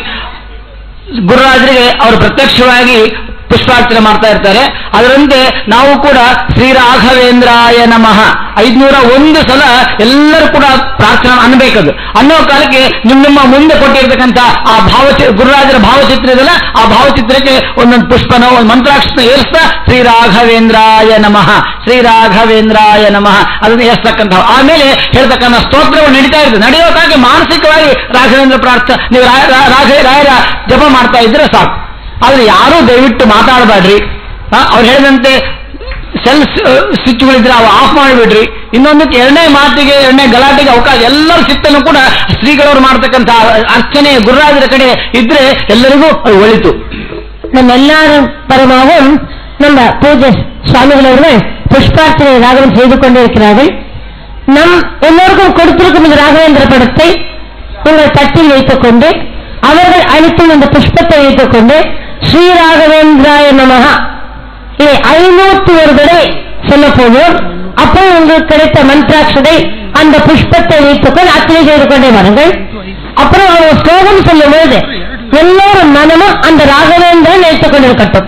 ಗುರುರಾಜರಿಗೆ ಅವರು ಪ್ರತ್ಯಕ್ಷವಾಗಿ ಪುಷ್ಪಾರ್ಚನೆ ಮಾಡ್ತಾ ಇರ್ತಾರೆ. ಅದರಂತೆ ನಾವು ಕೂಡ ಶ್ರೀರಾಘವೇಂದ್ರಾಯ ನಮಃ ಐದ್ನೂರ ಒಂದು ಸಲ ಎಲ್ಲರೂ ಕೂಡ ಪ್ರಾರ್ಥನೆ ಅನ್ಬೇಕದು. ಅನ್ನೋ ಕಾಲಕ್ಕೆ ನಿಮ್ಮ ನಿಮ್ಮ ಮುಂದೆ ಕೊಟ್ಟಿರ್ತಕ್ಕಂಥ ಆ ಭಾವಚಿ ಗುರುರಾಜರ ಭಾವಚಿತ್ರ ಇದೆಲ್ಲ, ಆ ಭಾವಚಿತ್ರಕ್ಕೆ ಒಂದೊಂದು ಪುಷ್ಪನೋ ಒಂದು ಮಂತ್ರಾಕ್ಷರ ಏರಿಸ್ತಾ ಶ್ರೀರಾಘವೇಂದ್ರಾಯ ನಮಃ ಶ್ರೀರಾಘವೇಂದ್ರಾಯ ನಮಃ ಅದನ್ನು ಏರಿಸ್ತಕ್ಕಂಥ, ಆಮೇಲೆ ಹೇಳ್ತಕ್ಕಂಥ ಸ್ತೋತ್ರಗಳು ನಡೀತಾ ಇರ್ತದೆ. ನಡೆಯೋಕ್ಕಾಗಿ ಮಾನಸಿಕವಾಗಿ ರಾಘವೇಂದ್ರ ಪ್ರಾರ್ಥನೆ ನೀವು ರಾಘ ರಾಯರ ಜಪ ಮಾಡ್ತಾ ಇದ್ರೆ ಸಾಕು. ಆದ್ರೆ ಯಾರೂ ದಯವಿಟ್ಟು ಮಾತಾಡಬೇಡ್ರಿ. ಅವ್ರು ಹೇಳಿದಂತೆ ಸೆಲ್ ಸ್ವಿಚ್ಗಳಿದ್ರೆ ಅವು ಆಫ್ ಮಾಡಿಬಿಡ್ರಿ. ಇನ್ನೊಂದಕ್ಕೆ ಎರಡನೇ ಮಾತಿಗೆ, ಎರಡನೇ ಗಲಾಟೆಗೆ ಅವಕಾಶ, ಎಲ್ಲರ ಸಿಟ್ಟನ್ನು ಕೂಡ ಶ್ರೀಗಳವರು ಮಾಡ್ತಕ್ಕಂಥ ಅರ್ಚನೆ ಗುರುರಾಜರ ಕಡೆ ಇದ್ರೆ ಎಲ್ಲರಿಗೂ ಒಳಿತು. ನಮ್ಮೆಲ್ಲರ ಪರಮಾகவும் நம்ம பூஜை சுவாமிகள் அவர்கள் புஷ்பார்ச்சனை ராகவன் செய்து கொண்டிருக்கிறார்கள். நம் எல்லோருக்கும் கொடுத்திருக்கும் இந்த ராகவேந்திர படத்தை உங்கள் தட்டில் வைத்துக் கொண்டு, அவர்கள் அளித்தும் இந்த புஷ்பத்தை வைத்துக் கொண்டு ஸ்ரீராகவேந்திராய நமஹ இதை ஐநூத்தி ஒரு தடவை சொல்ல போவோம். அப்போ உங்களுக்கு கிடைத்த மந்திராட்சதை அந்த புஷ்பத்தை வைத்துக் கொண்டு அர்ச்சனை செய்து கொண்டே வாருங்கள். அப்புறம் அவங்க ஸ்லோகம் சொல்லும் போது எல்லோரும் மனமும் அந்த ராகவேந்திரன் நினைத்துக் கொண்டிருக்கட்டும்.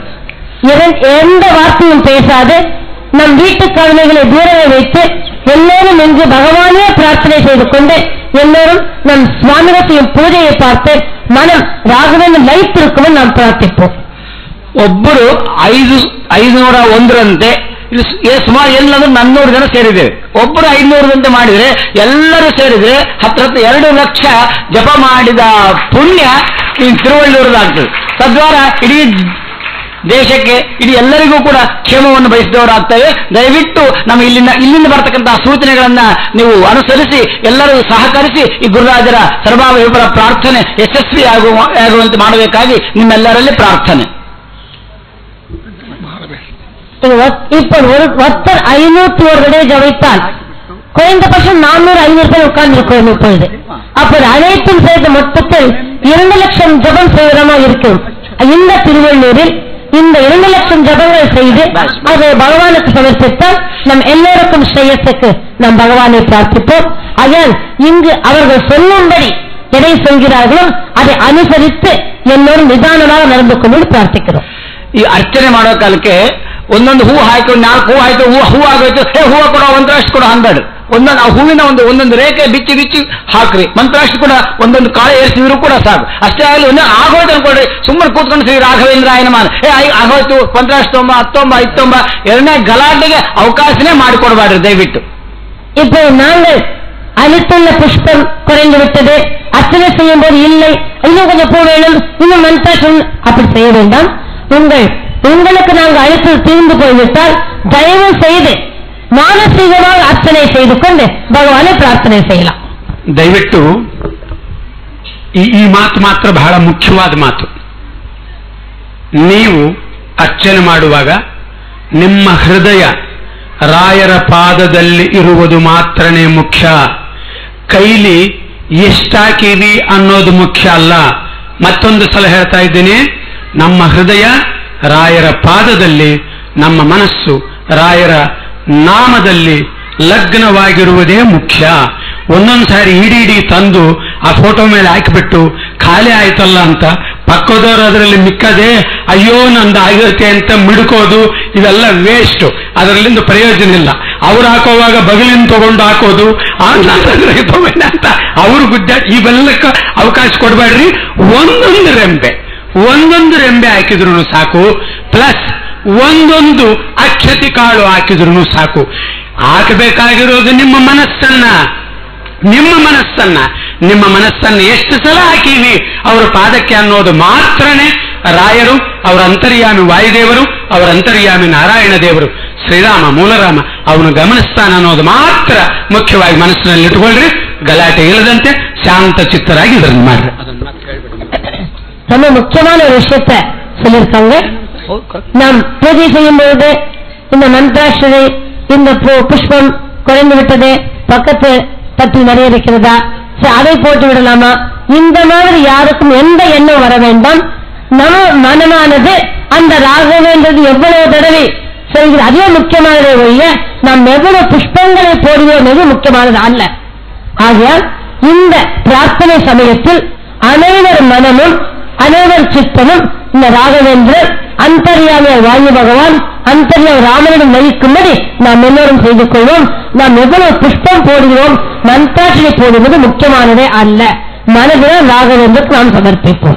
எந்த வார்த்தையும் பேசாது நம் வீட்டு கவலைகளை தூரவே வைத்து எல்லோரும் இங்கு பகவானே பிரார்த்தனை செய்து கொண்டு எல்லோரும் நம் சுவாமிகத்தையும் பூஜையை பார்த்து மனம் ராಘವೇಂದ್ರ ಲೈಫ್ நாம் ಪ್ರಾರ್ಥಿப்போம். ಒಬ್ಬರು ಐದು ಐದುನೂರ ಒಂದರಂತೆ ಸುಮಾರು ಎಲ್ಲಂದ್ರೆ ನಾನ್ನೂರು ಜನ ಸೇರಿದ್ದೇವೆ. ಒಬ್ಬರು ಐದುನೂರದಂತೆ ಮಾಡಿದ್ರೆ ಎಲ್ಲರೂ ಸೇರಿದ್ರೆ ಹತ್ರ ಹತ್ರ ಎರಡು ಲಕ್ಷ ಜಪ ಮಾಡಿದ ಪುಣ್ಯ ಈ ತಿರುವಳ್ಳೂರದಾಗ್ತದೆ. ತದ್ವಾರ ಇಡೀ ದೇಶಕ್ಕೆ, ಇಡೀ ಎಲ್ಲರಿಗೂ ಕೂಡ ಕ್ಷೇಮವನ್ನು ಬಯಸಿದವರಾಗ್ತೇವೆ. ದಯವಿಟ್ಟು ನಮ್ಮ ಇಲ್ಲಿಂದ ಇಲ್ಲಿಂದ ಬರ್ತಕ್ಕಂತಹ ಸೂಚನೆಗಳನ್ನ ನೀವು ಅನುಸರಿಸಿ ಎಲ್ಲರೂ ಸಹಕರಿಸಿ ಈ ಗುರುರಾಜರ ಸರ್ವಾಭಯಪರ ಪ್ರಾರ್ಥನೆ ಯಶಸ್ವಿ ಆಗುವ ಆಗುವಂತೆ ಮಾಡಬೇಕಾಗಿ ನಿಮ್ಮೆಲ್ಲರಲ್ಲಿ ಪ್ರಾರ್ಥನೆ. இப்போ ஒரு ஒருத்தர் ஐநூத்தி ஒரு தடவை ஜபித்தால் குறைந்தபட்சம் நானூறு ஐநூறு பேர் உட்கார்ந்து இருக்கோம் இப்பொழுது. அப்போது அனைத்தும் செய்த மொத்தத்தில் இரண்டு லட்சம் ஜபம் செய்வதமா இருக்கும். இந்த திருவள்ளூரில் இந்த இரண்டு லட்சம் ஜபங்கள் செய்து அதை பகவானுக்கு சமர்ப்பித்தால் நம் எல்லோருக்கும் ஸ்ரேயஸுக்கு நம் பகவானை பிரார்த்திப்போம். அதனால் இங்கு அவர்கள் சொல்லும்படி எதை சொல்கிறார்களோ அதை அனுசரித்து எல்லோரும் நிதானமாக நடந்து கொண்டு பிரார்த்திக்கிறோம். ಈ ಅರ್ಚನೆ ಮಾಡೋ ಕಾಲಕ್ಕೆ ಒಂದೊಂದು ಹೂ ಹಾಕಿ ನಾಲ್ಕು ಹೂ ಹಾಕಿ ಹೂ ಹೂ ಆಗೋಯ್ತು, ಹೇ ಹೂವು ಕೊಡೋ ಮಂತ್ರಾಷ್ಟು ಕೊಡೋ ಹಂಗಾಡು ಒಂದೊಂದು ಆ ಹೂವಿನ ಒಂದು ಒಂದೊಂದು ರೇಖೆ ಬಿಚ್ಚಿ ಬಿಚ್ಚಿ ಹಾಕ್ರಿ. ಮಂತ್ರಾಷ್ಟು ಕೂಡ ಒಂದೊಂದು ಕಾಳೆ ಏರಿಸಿದ್ರು ಕೂಡ ಸಾಕು. ಅಷ್ಟೇ ಆಗಲಿ, ಒಂದು ಆಗೋಯ್ತು ಅನ್ಕೊಡ್ರಿ. ಸುಮ್ಮನೆ ಕೂತ್ಕೊಂಡು ಶ್ರೀ ರಾಘವೇಂದ್ರಾಯನ ಮಾನ ಏ ಆಗೋಯ್ತು ಮಂತ್ರಾಷ್ಟು ತೊಂಬ ಹತ್ತೊಂಬ ಇತ್ತೊಂಬ ಎರಡನೇ ಗಲಾಟೆಗೆ ಅವಕಾಶನೇ ಮಾಡಿಕೊಡ್ಬಾರ್ರಿ ದಯವಿಟ್ಟು. இப்போ நாங்கள் அளித்துள்ள புஷ்பம் குறைந்து விட்டது, அர்ச்சனை செய்யும் போது இல்லை, இன்னும் கொஞ்சம் பூ வேணும், இன்னும் மந்திரம் அப்படி செய்ய வேண்டாம். உங்கள் உங்களுக்கு நாங்கள் அழைத்து தீர்ந்து போய்விட்டால் தயவு செய்து ಮಾನಸಿಕವಾಗಿ ಅರ್ಚನೆ செய்துಕೊಂಡು ಭಗವಾನೇ ಪ್ರಾರ್ಥನೆ செய்யலாம். ದಯವಿಟ್ಟು ಈ ಈ ಮಾತು ಮಾತ್ರ ಬಹಳ ಮುಖ್ಯವಾದ ಮಾತು. ನೀವು ಅರ್ಚನೆ ಮಾಡುವಾಗ ನಿಮ್ಮ ಹೃದಯ ರಾಯರ ಪಾದದಲ್ಲಿ ಇರುವುದು ಮಾತ್ರನೇ ಮುಖ್ಯ. ಕೈಲಿ ಎಷ್ಟಾಕಿವಿ ಅನ್ನೋದು ಮುಖ್ಯ ಅಲ್ಲ. ಮತ್ತೊಂದು ಸಲ ಹೇಳ್ತಾ ಇದ್ದೀನಿ, ನಮ್ಮ ಹೃದಯ ರಾಯರ ಪಾದದಲ್ಲಿ, ನಮ್ಮ ಮನಸ್ಸು ರಾಯರ ನಾಮದಲ್ಲಿ ಲಗ್ನವಾಗಿರುವುದೇ ಮುಖ್ಯ. ಒಂದೊಂದು ಸಾರಿ ಇಡೀ ಇಡೀ ತಂದು ಆ ಫೋಟೋ ಮೇಲೆ ಹಾಕಿಬಿಟ್ಟು ಖಾಲಿ ಆಯ್ತಲ್ಲ ಅಂತ ಪಕ್ಕದವರು ಅದರಲ್ಲಿ ಮಿಕ್ಕದೆ ಅಯ್ಯೋ ನಂದು ಆಗತ್ತೆ ಅಂತ ಮಿಡುಕೋದು ಇವೆಲ್ಲ ವೇಸ್ಟ್. ಅದರಲ್ಲಿಂದ ಪ್ರಯೋಜನ ಇಲ್ಲ. ಅವ್ರು ಹಾಕೋವಾಗ ಬಗಲಿನ ತಗೊಂಡು ಹಾಕೋದು ಅಂತ ಅವರು ಗುದ್ದ ಇವೆಲ್ಲಕ್ಕ ಅವಕಾಶ ಕೊಡಬೇಡ್ರಿ. ಒಂದೊಂದು ರೆಂಬೆ ಒಂದೊಂದು ರೆಂಬೆ ಹಾಕಿದ್ರು ಸಾಕು, ಪ್ಲಸ್ ಒಂದೊಂದು ಅಕ್ಷತಿ ಕಾಳು ಹಾಕಿದ್ರು ಸಾಕು. ಹಾಕಬೇಕಾಗಿರೋದು ನಿಮ್ಮ ಮನಸ್ಸನ್ನ ನಿಮ್ಮ ಮನಸ್ಸನ್ನ ನಿಮ್ಮ ಮನಸ್ಸನ್ನು ಎಷ್ಟು ಸಲ ಹಾಕೀವಿ ಅವರ ಪಾದಕ್ಕೆ ಅನ್ನೋದು ಮಾತ್ರನೇ ರಾಯರು, ಅವರ ಅಂತರ್ಯಾಮಿ ವಾಯುದೇವರು, ಅವರ ಅಂತರ್ಯಾಮಿ ನಾರಾಯಣ ದೇವರು, ಶ್ರೀರಾಮ ಮೂಲರಾಮ ಅವನು ಗಮನಿಸ್ತಾನ ಅನ್ನೋದು ಮಾತ್ರ ಮುಖ್ಯವಾಗಿ ಮನಸ್ಸಿನಲ್ಲಿ ಇಟ್ಕೊಳ್ರಿ. ಗಲಾಟೆ ಇಲ್ಲದಂತೆ ಶಾಂತ ಚಿತ್ತರಾಗಿ ಇದನ್ನು ಮಾಡ್ರಿ. ரொம்ப முக்கியமான ஒரு விஷயத்தை சொல்லியிருக்காங்க. நாம் பூஜை செய்யும் பொழுது இந்த மந்திராட்சதை இந்த புஷ்பம் குறைந்து விட்டது, பக்கத்து தட்டில் நிறைய இருக்கிறதா, அதை போட்டு விடலாமா, இந்த மாதிரி யாருக்கும் எந்த எண்ணம் வர வேண்டாம். நம்ம மனமானது அந்த ராகவேன்றது எவ்வளவு தடவை செய்கிறது அதுவே முக்கியமானதே ஒழிய நாம் எவ்வளவு புஷ்பங்களை போடுவோம் என்பது முக்கியமானது அல்ல. ஆகையால் இந்த பிரார்த்தனை சமயத்தில் அனைவர் மனமும் அனைவர் சித்தமும் இந்த ராகவேந்திரர் அந்தர்யாமிய வாயு பகவான் அந்தர்யாம ராமனிடம் நயிக்கும்படி நாம் எல்லோரும் செய்து கொள்வோம். நாம் எவ்வளவு புஷ்பம் போடுகிறோம், மந்தாட்சியை போடுவது முக்கியமானதே அல்ல. மனதில் ராகவேந்திரக்கு நாம் சமர்ப்பிப்போம்.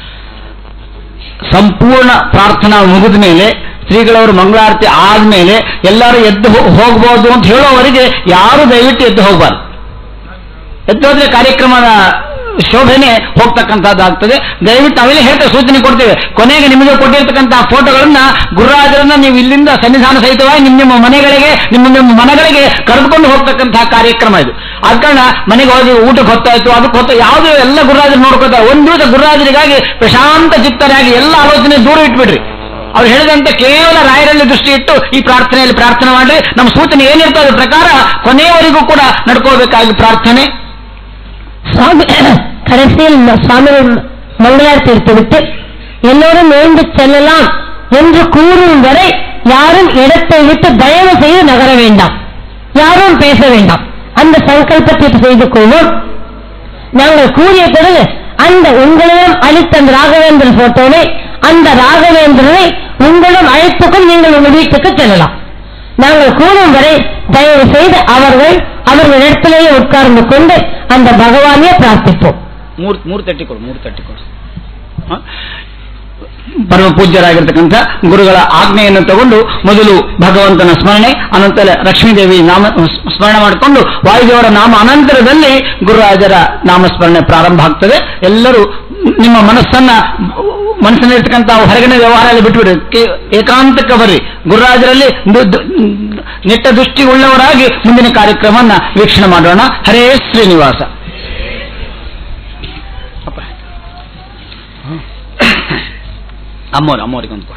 ಸಂಪೂರ್ಣ ಪ್ರಾರ್ಥನಾ ಮುಗಿದ ಮೇಲೆ ಶ್ರೀಗಳವರು ಮಂಗಳಾರತಿ ಆದ್ಮೇಲೆ ಎಲ್ಲರೂ ಎದ್ದು ಹೋಗಬಹುದು ಅಂತ ಹೇಳೋವರೆಗೆ ಯಾರು ದಯವಿಟ್ಟು ಎದ್ದು ಹೋಗಬಾರ್ದು. ಎದ್ದು ಹೋದ್ರೆ ಕಾರ್ಯಕ್ರಮದ ಶೋಭೆನೆ ಹೋಗ್ತಕ್ಕಂಥದ್ದಾಗ್ತದೆ. ದಯವಿಟ್ಟು ಅವೆಲ್ಲ ಹೇಳ್ತೇವೆ, ಸೂಚನೆ ಕೊಡ್ತೇವೆ. ಕೊನೆಗೆ ನಿಮಗೆ ಕೊಟ್ಟಿರ್ತಕ್ಕಂತಹ ಫೋಟೋಗಳನ್ನ ಗುರುರಾಜರನ್ನ ನೀವು ಇಲ್ಲಿಂದ ಸನ್ನಿಧಾನ ಸಹಿತವಾಗಿ ನಿಮ್ಮ ನಿಮ್ಮ ಮನೆಗಳಿಗೆ ನಿಮ್ಮ ನಿಮ್ಮ ಮನೆಗಳಿಗೆ ಕರೆದುಕೊಂಡು ಹೋಗ್ತಕ್ಕಂತಹ ಕಾರ್ಯಕ್ರಮ ಇದು. ಆದ ಕಾರಣ ಮನೆಗೆ ಹೋಗಿ ಊಟಕ್ಕೆ ಹೊತ್ತಾಯ್ತು, ಅದಕ್ಕೆ ಹೊತ್ತು ಯಾವುದೇ ಎಲ್ಲ ಗುರುರಾಜರು ನೋಡ್ಕೊತಾರೆ. ಒಂದು ದಿವಸ ಗುರುರಾಜರಿಗಾಗಿ ಪ್ರಶಾಂತ ಚಿತ್ತರಾಗಿ ಎಲ್ಲ ಆಲೋಚನೆ ದೂರ ಇಟ್ಬಿಡ್ರಿ. ಅವ್ರು ಹೇಳಿದಂತೆ ಕೇವಲ ರಾಯರಲ್ಲಿ ದೃಷ್ಟಿ ಇಟ್ಟು ಈ ಪ್ರಾರ್ಥನೆಯಲ್ಲಿ ಪ್ರಾರ್ಥನೆ ಮಾಡಿ ನಮ್ಮ ಸೂಚನೆ ಏನಿರ್ತೋ ಅದ್ರ ಪ್ರಕಾರ ಕೊನೆಯವರೆಗೂ ಕೂಡ ನಡ್ಕೋಬೇಕಾಗಿ ಪ್ರಾರ್ಥನೆ. சுவாமி கடைசியில் சுவாமி மங்களாரத்தி எடுத்துவிட்டு எல்லோரும் எழுந்து செல்லலாம் என்று கூறும் வரை யாரும் இடத்தை விட்டு தயவு செய்து நகர வேண்டாம், யாரும் பேச வேண்டாம். அந்த சங்கல்பத்தை செய்து கொள்வோம். நாங்கள் கூறிய பிறகு அந்த உங்களிடம் அளித்த அந்த ராகவேந்திர போட்டோவை அந்த ராகவேந்திரனை உங்களிடம் அழைத்துக்கும் நீங்கள் உங்கள் வீட்டுக்கு செல்லலாம். நாங்கள் கூறும் வரை தயவு செய்து அவர்கள் அவர்கள் இடத்திலேயே உட்கார்ந்து கொண்டு அந்த பகவானே பிரார்த்திப்போம். ಮೂರು ತಟ್ಟಿಕೊಡು ಮೂರು ತಟ್ಟಿಕೊಡು ಪರಮ ಪೂಜ್ಯರಾಗಿರ್ತಕ್ಕಂಥ ಗುರುಗಳ ಆಜ್ಞೆಯನ್ನು ತಗೊಂಡು ಮೊದಲು ಭಗವಂತನ ಸ್ಮರಣೆ, ಅನಂತರ ಲಕ್ಷ್ಮೀದೇವಿ ನಾಮ ಸ್ಮರಣೆ ಮಾಡಿಕೊಂಡು ವಾಯುದೇವರ ನಾಮ ಅನಂತರದಲ್ಲಿ ಗುರುರಾಜರ ನಾಮಸ್ಮರಣೆ ಪ್ರಾರಂಭ ಆಗ್ತದೆ. ಎಲ್ಲರೂ ನಿಮ್ಮ ಮನಸ್ಸನ್ನ ಮನಸ್ಸಿನಲ್ಲಿರ್ತಕ್ಕಂಥ ಹೊರಗಿನ ವ್ಯವಹಾರದಲ್ಲಿ ಬಿಟ್ಟುಬಿಡಿ, ಏಕಾಂತಕ್ಕೆ ಬರ್ರಿ. ಗುರುರಾಜರಲ್ಲಿ ನೆಟ್ಟ ದೃಷ್ಟಿ ಉಳ್ಳವರಾಗಿ ಮುಂದಿನ ಕಾರ್ಯಕ್ರಮವನ್ನು ವೀಕ್ಷಣೆ ಮಾಡೋಣ. ಹರೇ ಶ್ರೀನಿವಾಸ. ಅಮ್ಮೋರು ಅಮ್ಮೋರಿಗೆ ಒಂದು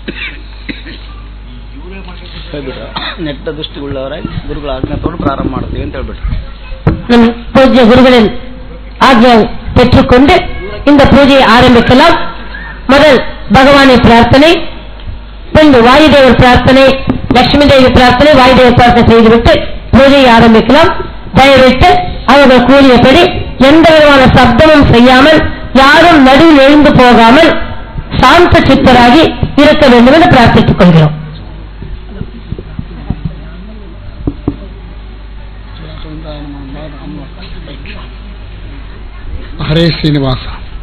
ನೆಟ್ಟ ದೃಷ್ಟಿ ಉಳ್ಳವರಾಗಿ ಗುರುಗಳ ಆಜ್ಞೆ ತಗೊಂಡು ಪ್ರಾರಂಭ ಮಾಡ್ತೀವಿ ಅಂತ ಹೇಳ್ಬಿಟ್ರು. நம் பூஜ்ய குருகளின் ஆజ్ఞை பெற்றுக்கொண்டு இந்த பூஜையை ஆரம்பிக்கலாம். முதல் பகவானை பிரார்த்தனை, பின்பு வாயுதேவர் பிரார்த்தனை, லட்சுமி தேவி பிரார்த்தனை, வாயுதேவர் பிரார்த்தனை செய்துவிட்டு பூஜையை ஆரம்பிக்கலாம். தயவிட்டு அவர்கள் கூறியபடி எந்த விதமான சப்தமும் செய்யாமல் யாரும் நடுவில் எழுந்து போகாமல் சாந்த சித்தராகி இருக்க வேண்டும் என்று பிரார்த்தித்துக் கொள்கிறோம். ಹರೇ ಶ್ರೀನಿವಾಸ.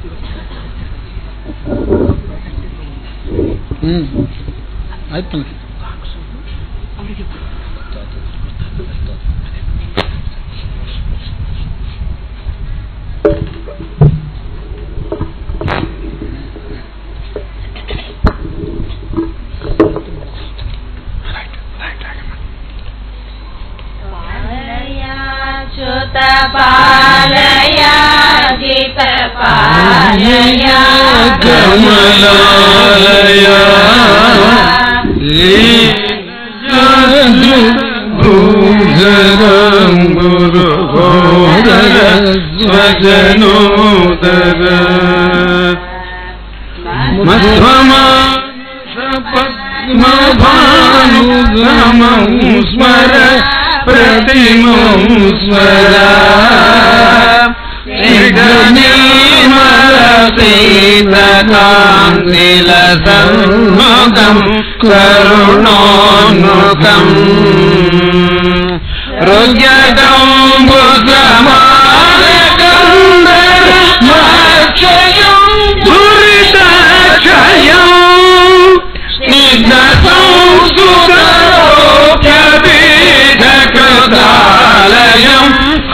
ಹ್ಮ್ ಆಯ್ತು. च्युत पालय जित पालय कमलालय भूधरं गुरुभोदर स्वजनोदर मध्वमांस पद्मभानुगमं स्मर प्रतिमं स्मरा निर्मल सीतकान्तिलसन्मुखम् करुणोन्मुखम् रुद्रगम्बुसमानकन्दरमक्षयम् दुरितक्षयम् स्निग्धसंस्कृतोऽप्यपीठकृतालयम्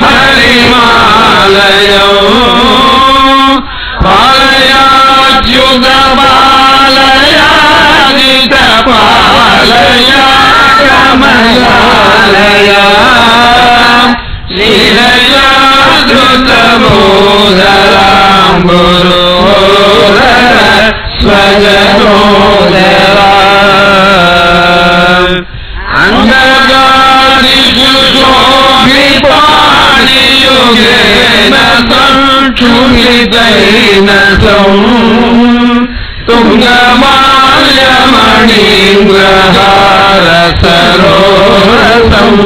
हरिमालयम् पालयाच्युतपालयादितपालया कमलालया लीलया धृतबोधराम्बुरोदर स्वजनोदरा अङ्गगादिषु शोभिपाणियुगेन संक्षुभितैन सं तुङ्गमाल्यमणीन्द्रहारसरोरसं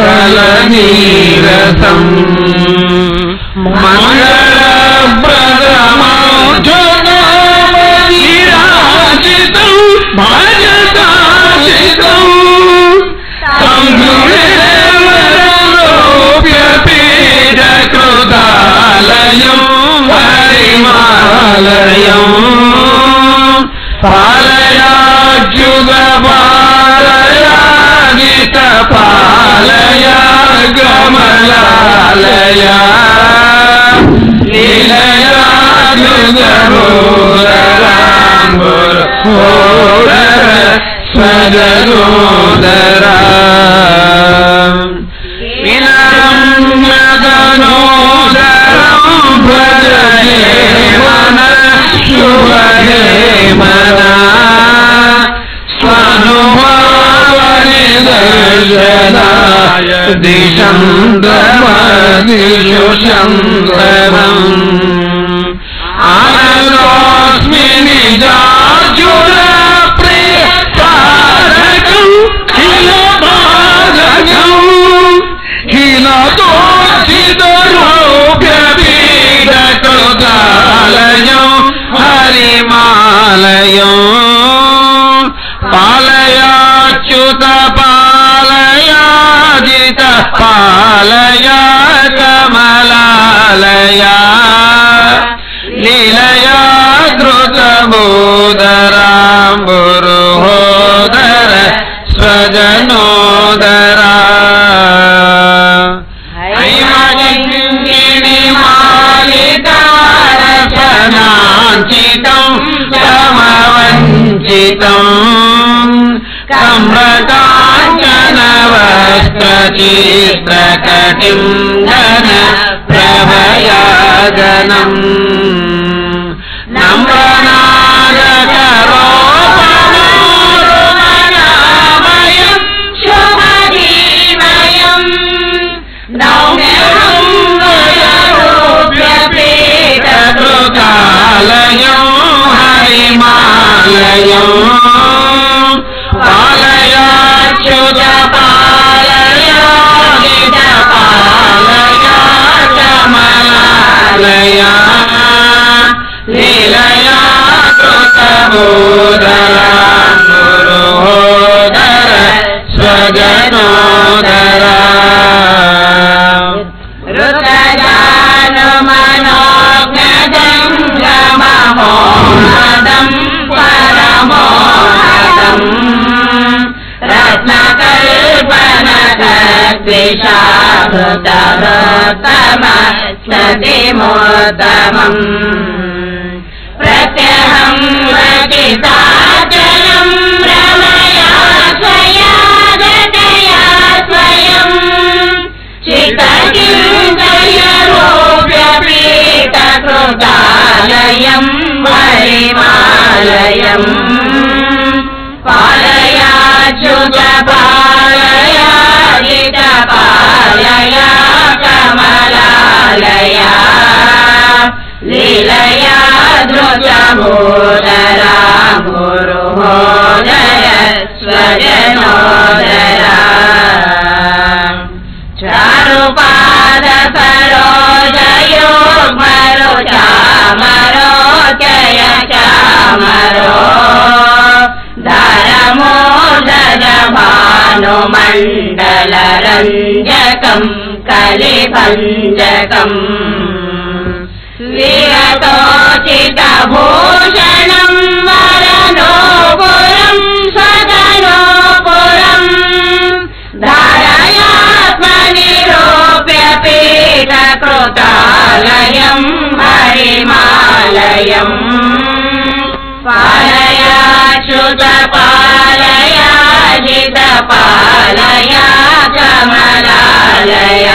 खलनीरसम् मङ्गलप्रदमौजनामविराजितं भजताजितं संगृहेवरोप्यपीठकृतालयं हरिमालयम् पालयाच्युतपालयादितपालया कमलालया लीलया धृतबोधराम्बुरोदर स्वजनोदरा विनम्रतनोदरं भजहे मनः शुभहे मना स्वानुभावनिदर्शनाय दिशं दमदिषु शङ्करम् आनतोऽस्मि निजार्जुनप्रियतारकम् खिलबाधकम् खिलतोऽचितरूप्यपीठकृतालयम् हरिमालयम् पालयाच्युतपालयादितपालया कमलालया लीलया धृतबोधराम्बुरोदर स्वजनोदरा हैमगिरिमालिकारसनाञ्चितम् समवञ्चितम् कम्रकाञ्चनवस्त्रचित्रकटिं घन प्रभयागनम् नम्रनागकरोपमारुमनामयम् शुभजीवयम् नौम्यहं दयारूप्यपीठकृतालयम् हरिमालयम् पालयाच्युतपालयादितपालया कमलालया लीलया धृतबोधराम्बुरोदर स्वजनोदरा ऋतजानुमनोज्ञजङ्गममोहदं परमोहदम् रत्नकल्पनकद्विषाभृतभृतमस्ततिमोत्तमम् प्रत्यहं रचिताचलं रमया स्वया जटया स्वयं चितचिन्तयरूप्यपीठकृतालयं हरिमालयम् पालयाच्युतपालयादितपालया कमलालया लीलया धृतबोधराम्बुरोदर स्वजनोदरा चारुपादसरोजयोग्मरुचामरोद ಅಮರೋ ಧರಮೋದರ ಭಾನುಮಂಡಲ ರಂಜಕಂ ಕಲಿಭಂಜಕಂ ವಿರತೋಚಿತ ಭೂಷಣಂ ವರನೋಪುರಂ ಸದನೋಪುರಂ ಧಾರಯಾತ್ಮನಿರೂಪ್ಯ ಪೀಠಕೃತಾಲಯಂ ಹರಿಮಾಲಯಂ ಪಾಲಯಾಚ್ಯುತ ಪಾಲಯಾಜಿತ ಪಾಲಯ ಕಮಲಾಲಯ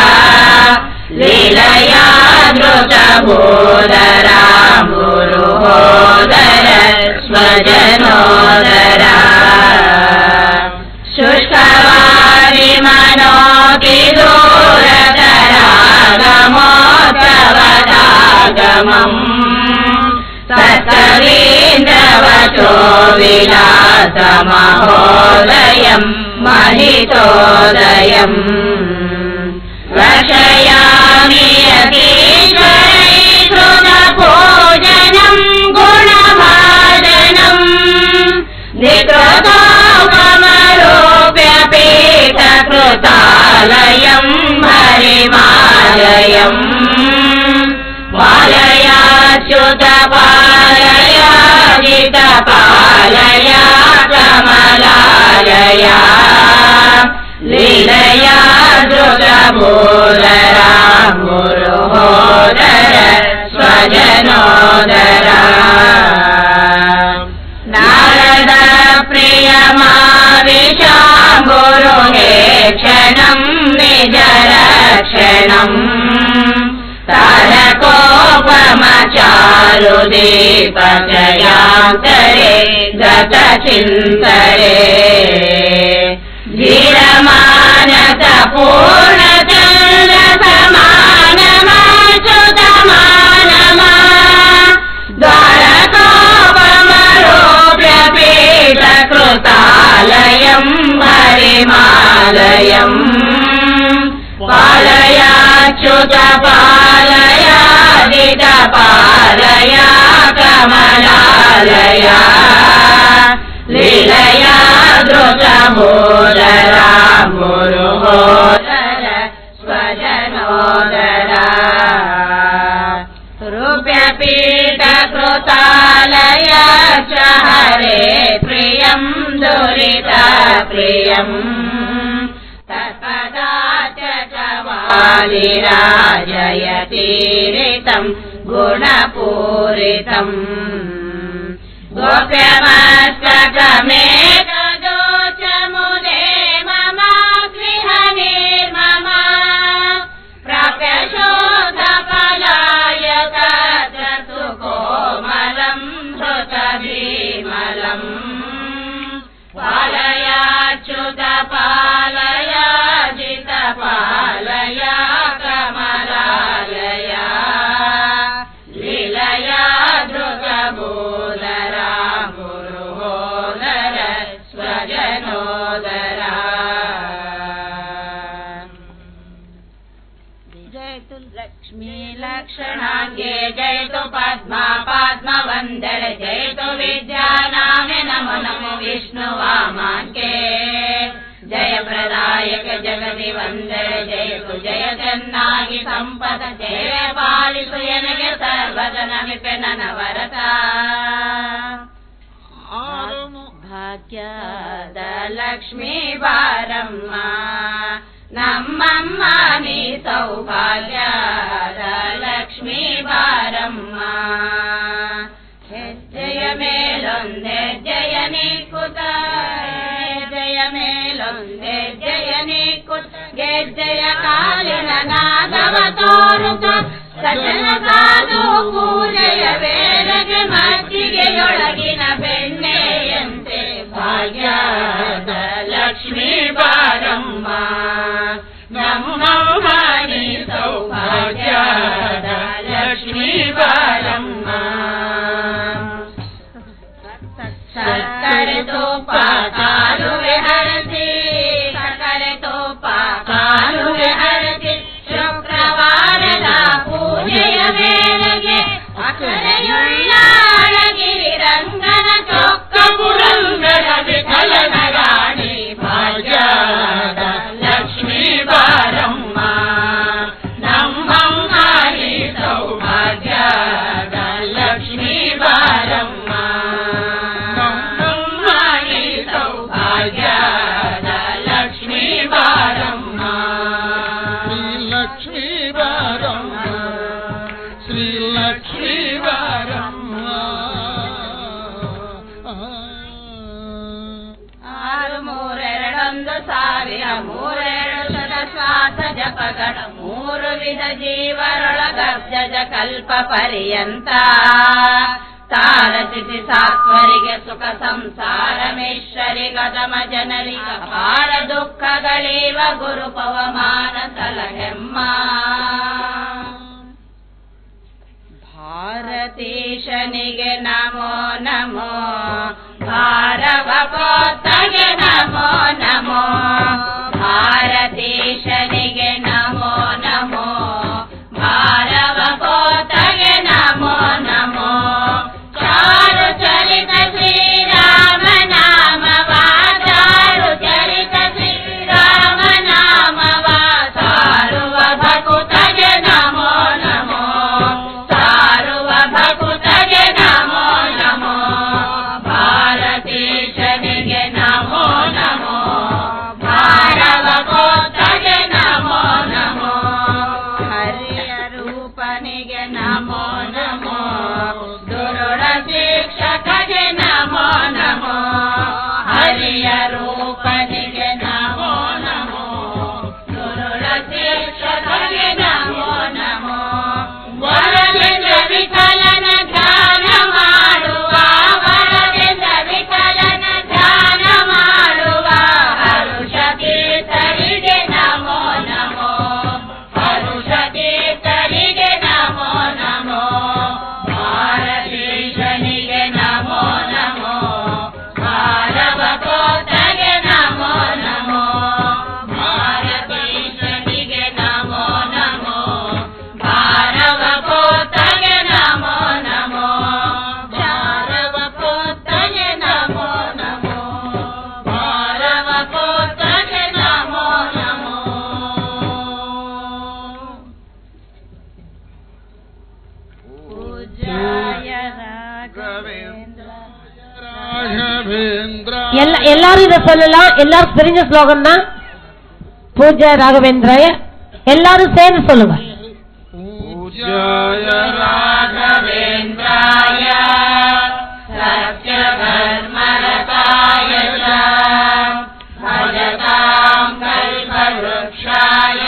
ಲೀಲಯಾ ಧೃತ ಬೋಧರ ಮುರುಹೋದರ ಸ್ವಜನೋದರ ಶುಷ್ಕವಾರಿ ಮನೋತಿ ದೂರತರಾಗಮೋತ್ಸವದಾಗಮಂ ಸತ್ಕವೀಂದ್ರವಚೋ ವಿಲಾಸ ಮಹೋದಯಂ ಮಹಿತೋದಯಂ ರಕ್ಷಯಾಮಿ ಯತೀಶ್ವರೈ ಕೃತ ಪೂಜನಂ ಗುಣಭಾಜನಂ ನಿಕೃತೋಪಮರೂಪ್ಯ ಪೀಠಕೃತಾಲಯಂ ಹರಿಮಾಲಯಂ ಪಾಲಯಾಚ್ಯುತ ಪಾಲಯಾಜಿತ ಪಾಲಯ ಕಮಲಾಲಯ ಲೀಲಯಾ ಧೃತ ಬೋಧರ ಮುರುಹೋದರ ಸ್ವಜನೋದರ ನಾರದ ಪ್ರಿಯ ಮಾವಿಷಾಂಬುರುಹೇ ಕ್ಷಣಂ ನಿಜ ರಕ್ಷಣಂ ತಾರಕೋಪಮಚಾರು ದೀಪಜಯಾಂತರೆ ಗತ ಚಿಂತರೆ ಧೀರಮಾನಸ ಪೂರ್ಣಚಂದ್ರ ಸಮಾನಮಚ್ಯುತ ಮಾನಮ ದ್ವಾರಕೋಪಮರೂಪ್ಯ ಪೀಠಕೃತಾಲಯಂ ಹರಿಮಾಲಯಂ ಪಾಲಯಾಚ್ಯುತ ಪಾಲಯಾದಿತ ಪಾಲಯ ಕಮಲಾಲಯ ಲೀಲಯಾ ಧೃತ ಬೋಧರ ಮುರುಹೋದರ ಸ್ವಜನೋದರ ರೂಪ್ಯ ಪೀಠಕೃತಾಲಯ ಚ ಹರೇ ಪ್ರಿಯಂ ದುರಿತ ಪ್ರಿಯಂ ವಾಲಿರಾಜಯತೀರಿತಂ ಗುಣಪೂರಿತಂ ಗೋಪ್ಯಮಸ್ತಕಮೇಕದೋಚಮುದೇ ಮಮ ಗೃಹ ನಿರ್ಮಮ ಪ್ರಾಪ್ಯಶೋಧಫಲಾಯತ ಸುಕೋಮಲಂ ಹೃತ ಭೀಮಲಂ ಪಾಲಯಾಚ್ಯುತ ಪಾಲಯಾಜಿತ ಪಾಲಯ ಕಮಲಾಲಯ ಲೀಲಯಾ ಧೃತ ಬೋಧರ ಮುರುಹೋದರ ಸ್ವಜನೋದರ ಜಯತು ಲಕ್ಷ್ಮೀ ಲಕ್ಷಣಾಂಗೆ ಜಯತು ಪದ್ಮಾ ಪದ್ಮವಂದರ ಜಯತು ವಿದ್ಯಾನಾಮೆ ನಮೋ ನಮೋ ವಿಷ್ಣು ವಾಮಾಂಕೆ ಜಯ ಪ್ರದಾಯಕ ಜಗದಿ ವಂದರ ಜಯತು ಜಯ ಚೆನ್ನಾಗಿ ಸಂಪದ ಜಯ ಪಾಲಿಸು ಎನಗೆ ಸರ್ವದ ನಮಿಪೆ ನನವರತ ಭಾಗ್ಯದ ಲಕ್ಷ್ಮೀ ಬಾರಮ್ಮ ನಮ್ಮಮ್ಮ ನೀ ಸೌಭಾಗ್ಯದ ಲಕ್ಷ್ಮೀ ಬಾರಮ್ಮ ಹೆಜ್ಜೆಯ ಮೇಲೊಂದೆ ಜಯ ನೀಕುತ ಜಯ ಮೇಲೊಂದೆ ಜಯ ನೀಕುತ ಗೆಜ್ಜೆಯ ಕಾಲಿನ ನಾದವ ತೋರುತ ಸಜನ ಸಾಧು ಪೂಜೆಯ ವೇಳೆಗೆ ಮಜ್ಜಿಗೆಯೊಳಗಿನ ಬೆಣ್ಣೆಯಂತೆ ಭಾಗ್ಯದ ಲಕ್ಷ್ಮೀ ಬಾರಮ್ಮ ನಮ್ಮಮ್ಮ ನೀ ಸೌಭಾಗ್ಯದ ಲಕ್ಷ್ಮೀ ಬಾರಮ್ಮ ಸಕ್ಕರೆ ತೋಪ ಕಾಲುವೆ ಹರಸಿ ಸಕ್ಕರೆ ತೋಪ ಕಾಲುವೆ ಹರಸಿ ಶುಕ್ರವಾರದ ಪೂಜೆಯ ವೇಳೆಗೆ ಅಕರೆಯುಳ್ಳ ಅಳಗಿರಿರ ಆರು ಮೂರೆರಡೊಂದು ಸಾವಿರ ಮೂರೆರಡು ಶತ ಶ್ವಾಸ ಜಪಗಳ ಮೂರು ವಿಧ ಜೀವರೊಳಗರ್ಜಜ ಕಲ್ಪ ಪರ್ಯಂತ ತಾರತಿಸಿ ಸಾತ್ವರಿಗೆ ಸುಖ ಸಂಸಾರ ಮಿಶ್ವರಿ ಗದಮ ಜನರಿಗ ಪಾರ ದುಃಖಗಳೀವ ಗುರು ಪವಮಾನ ಸಲಹೆಮ್ಮ ಭಾರತೀಶನಿಗೆ ನಮೋ ನಮೋ ಭಾರವ ಕೋತಗೆ ನಮೋ ನಮೋ ಭಾರತೀಶನಿಗೆ ನಮೋ ನಮೋ ಭಾರವ ಕೋತಗೆ ನಮೋ ನಮೋ ಚಾರು ಚರಿತ ಶ್ರೀರಾಮ ನಾಮವ ಚಾರು ಚರಿತ ಶ್ರೀರಾಮ ನಾಮವ ಸಾರುವ ಭಕುತಗೆ ನಮೋ ನಮೋ ಸಾರುವ ಭಕುತಗೆ ನಮೋ ನಮೋ ಭಾರತೀಶನಿಗೆ ನಮೋ ನಮೋ ಭಾರವ ಕೋತಗೆ ನಮೋ ನಮೋ ಹರಿಯ ರೂಪನಿಗೆ ನಮೋ ನಮೋ ದುರುಳ ಶಿಕ್ಷಕಗೆ ನಮೋ ನಮೋ ಹರಿಯ ರೂಪನಿಗೆ ನಮೋ ನಮೋ ದುರುಳ ಶಿಕ್ಷಕಗೆ ನಮೋ ನಮೋ ವರದಿಂದ ವಿಠಲನ ಧ್ಯಾನ ಮಾಡುವ ವರದಿಂದ ವಿಠಲನ ಧ್ಯಾನ ಮಾಡುವ ಹರುಷ ತೀರ್ಥರಿಗೆ ನಮೋ ನಮೋ ಹರುಷ ತೀರ್ಥರಿಗೆ ನಮೋ ನಮೋ ಭಾರತೀಶನಿಗೆ ನಮೋ ನಮೋ ಭಾರವ ಕೋತಗೆ ನಮೋ ನಮೋ ಭಾರತೀಶನಿಗೆ ನಮೋ ನಮೋ ಭಾರವ ಕೋತಗೆ ನಮೋ ನಮೋ ಭಾರವ ಕೋತಗೆ ನಮೋ ನಮೋ ಭಾರವ ಕೋತಗೆ ನಮೋ ನಮೋ ಪೂಜ್ಯಾಯ ರಾಘವೇಂದ್ರ ರಾಘವೇಂದ್ರ ಎಲ್ಲ எல்லாரும் இதை சொல்லலாம். எல்லாரும் தெரிஞ்ச ஸ்லோகம் தான். பூஜ்ய ராகவேந்திராய எல்லாரும் சேர்ந்து சொல்லுங்க. पूज्याय राघवेन्द्राय सत्यधर्मरताय च भजतां कल्पवृक्षाय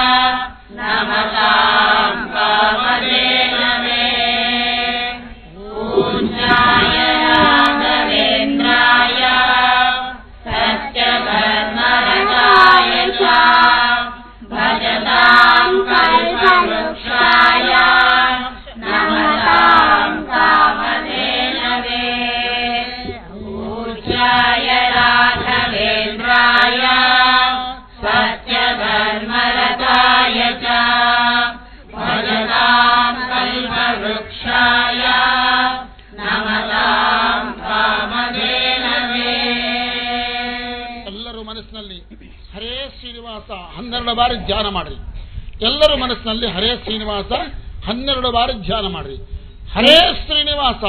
नमतां कामधेनवे पूज्याय राघवेन्द्राय सत्यधर्मरताय च भजतां कल्पवृक्षाय नमतां कामधेनवे पूज्याय राघवेन्द्राय सत्यधर्मरताय च भजतां कल्पवृक्षाय नमतां कामधेनवे ಎಲ್ಲರೂ ಮನಸ್ಸಿನಲ್ಲಿ ಹರೇ ಶ್ರೀನಿವಾಸ ಹನ್ನೆರಡು ಬಾರಿ ಧ್ಯಾನ ಮಾಡ್ರಿ. ಎಲ್ಲರೂ ಮನಸ್ಸಿನಲ್ಲಿ ಹರೇ ಶ್ರೀನಿವಾಸ ಹನ್ನೆರಡು ಬಾರಿ ಧ್ಯಾನ ಮಾಡ್ರಿ. ಹರೇ ಶ್ರೀನಿವಾಸ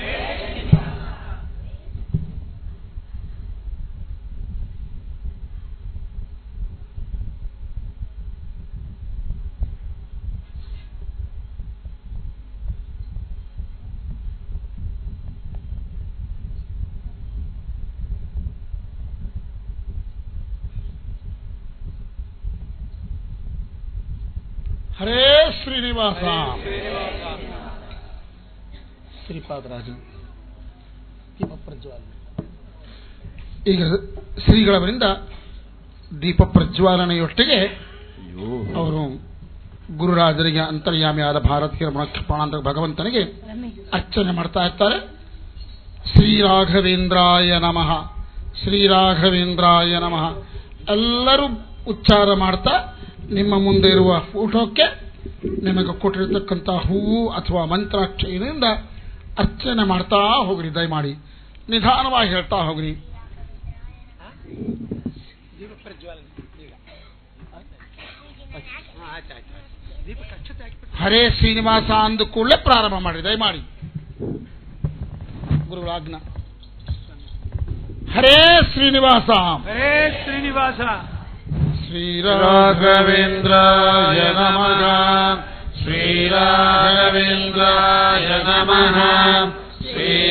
ಹರೇ ಶ್ರೀನಿವಾಸ ಶ್ರೀಪಾದರಾಜು ದೀಪ ಪ್ರಜ್ವಾಲನೆ. ಈಗ ಶ್ರೀಗಳವರಿಂದ ದೀಪ ಪ್ರಜ್ವಾಲನೆಯೊಟ್ಟಿಗೆ ಅವರು ಗುರುರಾಜರಿಗೆ ಅಂತರ್ಯಾಮಿಯಾದ ಭಾರತೀಯ ಪ್ರಾಣಾಂತರ ಭಗವಂತನಿಗೆ ಅರ್ಚನೆ ಮಾಡ್ತಾ ಇರ್ತಾರೆ. ಶ್ರೀರಾಘವೇಂದ್ರಾಯ ನಮಃ ಶ್ರೀರಾಘವೇಂದ್ರಾಯ ನಮಃ ಎಲ್ಲರೂ ಉಚ್ಚಾರ ಮಾಡ್ತಾ ನಿಮ್ಮ ಮುಂದೆ ಇರುವ ಫೋಟೋಕ್ಕೆ ನಿಮಗೆ ಕೊಟ್ಟಿರತಕ್ಕಂಥ ಹೂವು ಅಥವಾ ಮಂತ್ರಾಕ್ಷರಿಯಿಂದ ಅರ್ಚನೆ ಮಾಡ್ತಾ ಹೋಗ್ರಿ. ದಯಮಾಡಿ ನಿಧಾನವಾಗಿ ಹೇಳ್ತಾ ಹೋಗ್ರಿ. ಹರೇ ಶ್ರೀನಿವಾಸ ಅಂದ ಕೂಡಲೇ ಪ್ರಾರಂಭ ಮಾಡ್ರಿ. ದಯಮಾಡಿ ಗುರುಗಳ ಆಜ್ಞಾ. ಹರೇ ಶ್ರೀನಿವಾಸ ಹರೇ ಶ್ರೀನಿವಾಸ ಶ್ರೀರಾಘವೇಂದ್ರಾಯ ನಮಃ ಶ್ರೀರಾಘವೇಂದ್ರಾಯ ನಮಃ ಶ್ರೀ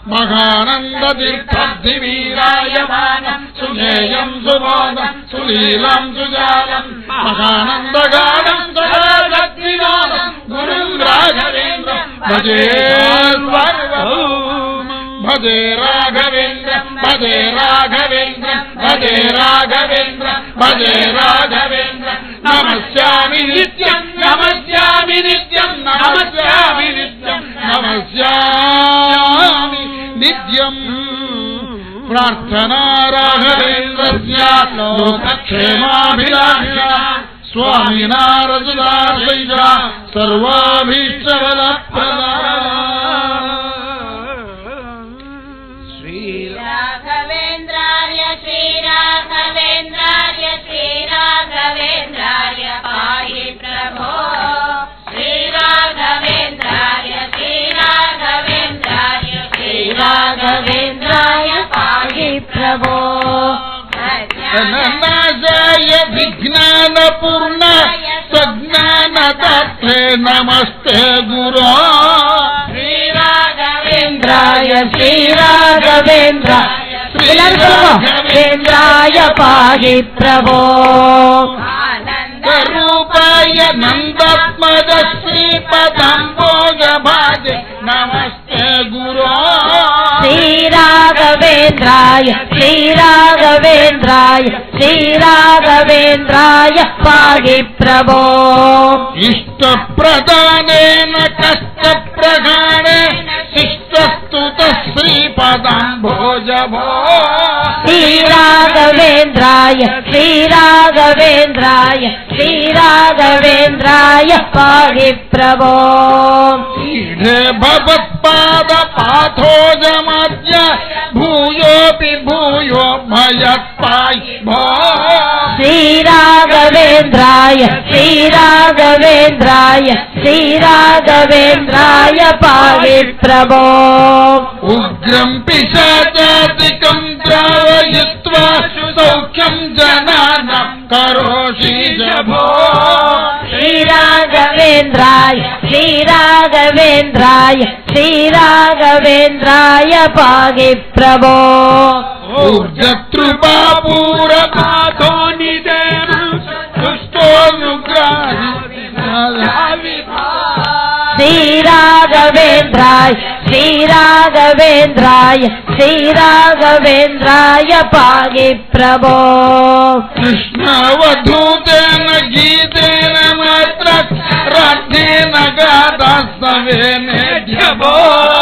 मघानन्दतीर्थब्धिवीरायमानम् सुज्ञेयम् सुबोधम् सुलीलम् सुजालम् मघानन्दगाढम् सदागद्विनोदम् गुरुम् राघवेन्द्रम् भजे भजे राघवेन्द्रम् भजे राघवेन्द्रम् भजे राघवेन्द्रम् भजे राघवेन्द्रम् नमस्यामि नित्यम् नमस्यामि नित्यम् नमस्यामि नित्यम् नमस्यामि नित्यम् प्रार्थना राघवेन्द्रस्य लोकक्षेमाभिलाषा स्वामिना रजदाशैषा सर्वाभीष्टफलप्रदा श्रीराघवेन्द्राय श्रीराघवेन्द्राय श्रीराघवेन्द्राय पाहि प्रभो श्रीराघवेन्द्राय श्रीराघवेन्द्राय श्रीराघवेन्द्राय पाहि प्रभो नमस्ते विज्ञानपूर्ण सज्ञानदात्रे नमस्ते गुरो श्रीराघवेन्द्राय श्रीराघवेन्द्राय श्रीराघवेन्द्राय पाहि प्रभो रूपाय नन्दात्मज श्रीपदाम्बोज भाजे नमस्ते गुरो श्रीराघवेन्द्राय श्रीराघवेन्द्राय श्रीराघवेन्द्राय पाहि प्रभो इष्टप्रदानेन कष्टप्रघानेन शिष्टस्तुतः श्रीपदाम्बोज भो श्रीराघवेन्द्राय श्रीराघवेन्द्राय श्रीराघवेन्द्राय पाहि प्रभो ईढे भवत्पादपाथोजमाद्य भूयोऽपि भूयो भयत्पाहि भो श्रीराघवेन्द्राय श्रीराघवेन्द्राय श्रीराघवेन्द्राय पाहि प्रभो उग्रम् पिशाचादिकम् द्रावयित्वा सौख्यम् जनानां करोषि भो श्रीराघवेन्द्राय श्रीराघवेन्द्राय श्रीराघवेन्द्राय पाहि प्रभो ऊर्जत्रुपापूरपाथो निदेन दुष्टोऽनुग्राहि श्रीराघवेन्द्राय श्रीराघवेन्द्राय श्रीराघवेन्द्राय पाहि प्रभो कृष्णवधूतेन गीतेन मात्र राध्येन गादास्तवेनेभ्य भो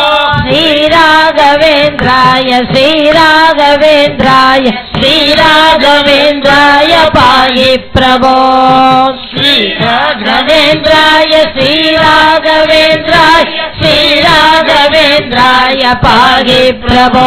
श्रीराघवेन्द्राय श्रीराघवेन्द्राय श्रीराघवेन्द्राय पाहि प्रभो श्रीराघवेन्द्राय श्रीराघवेन्द्राय श्रीराघवेन्द्राय पाहि प्रभो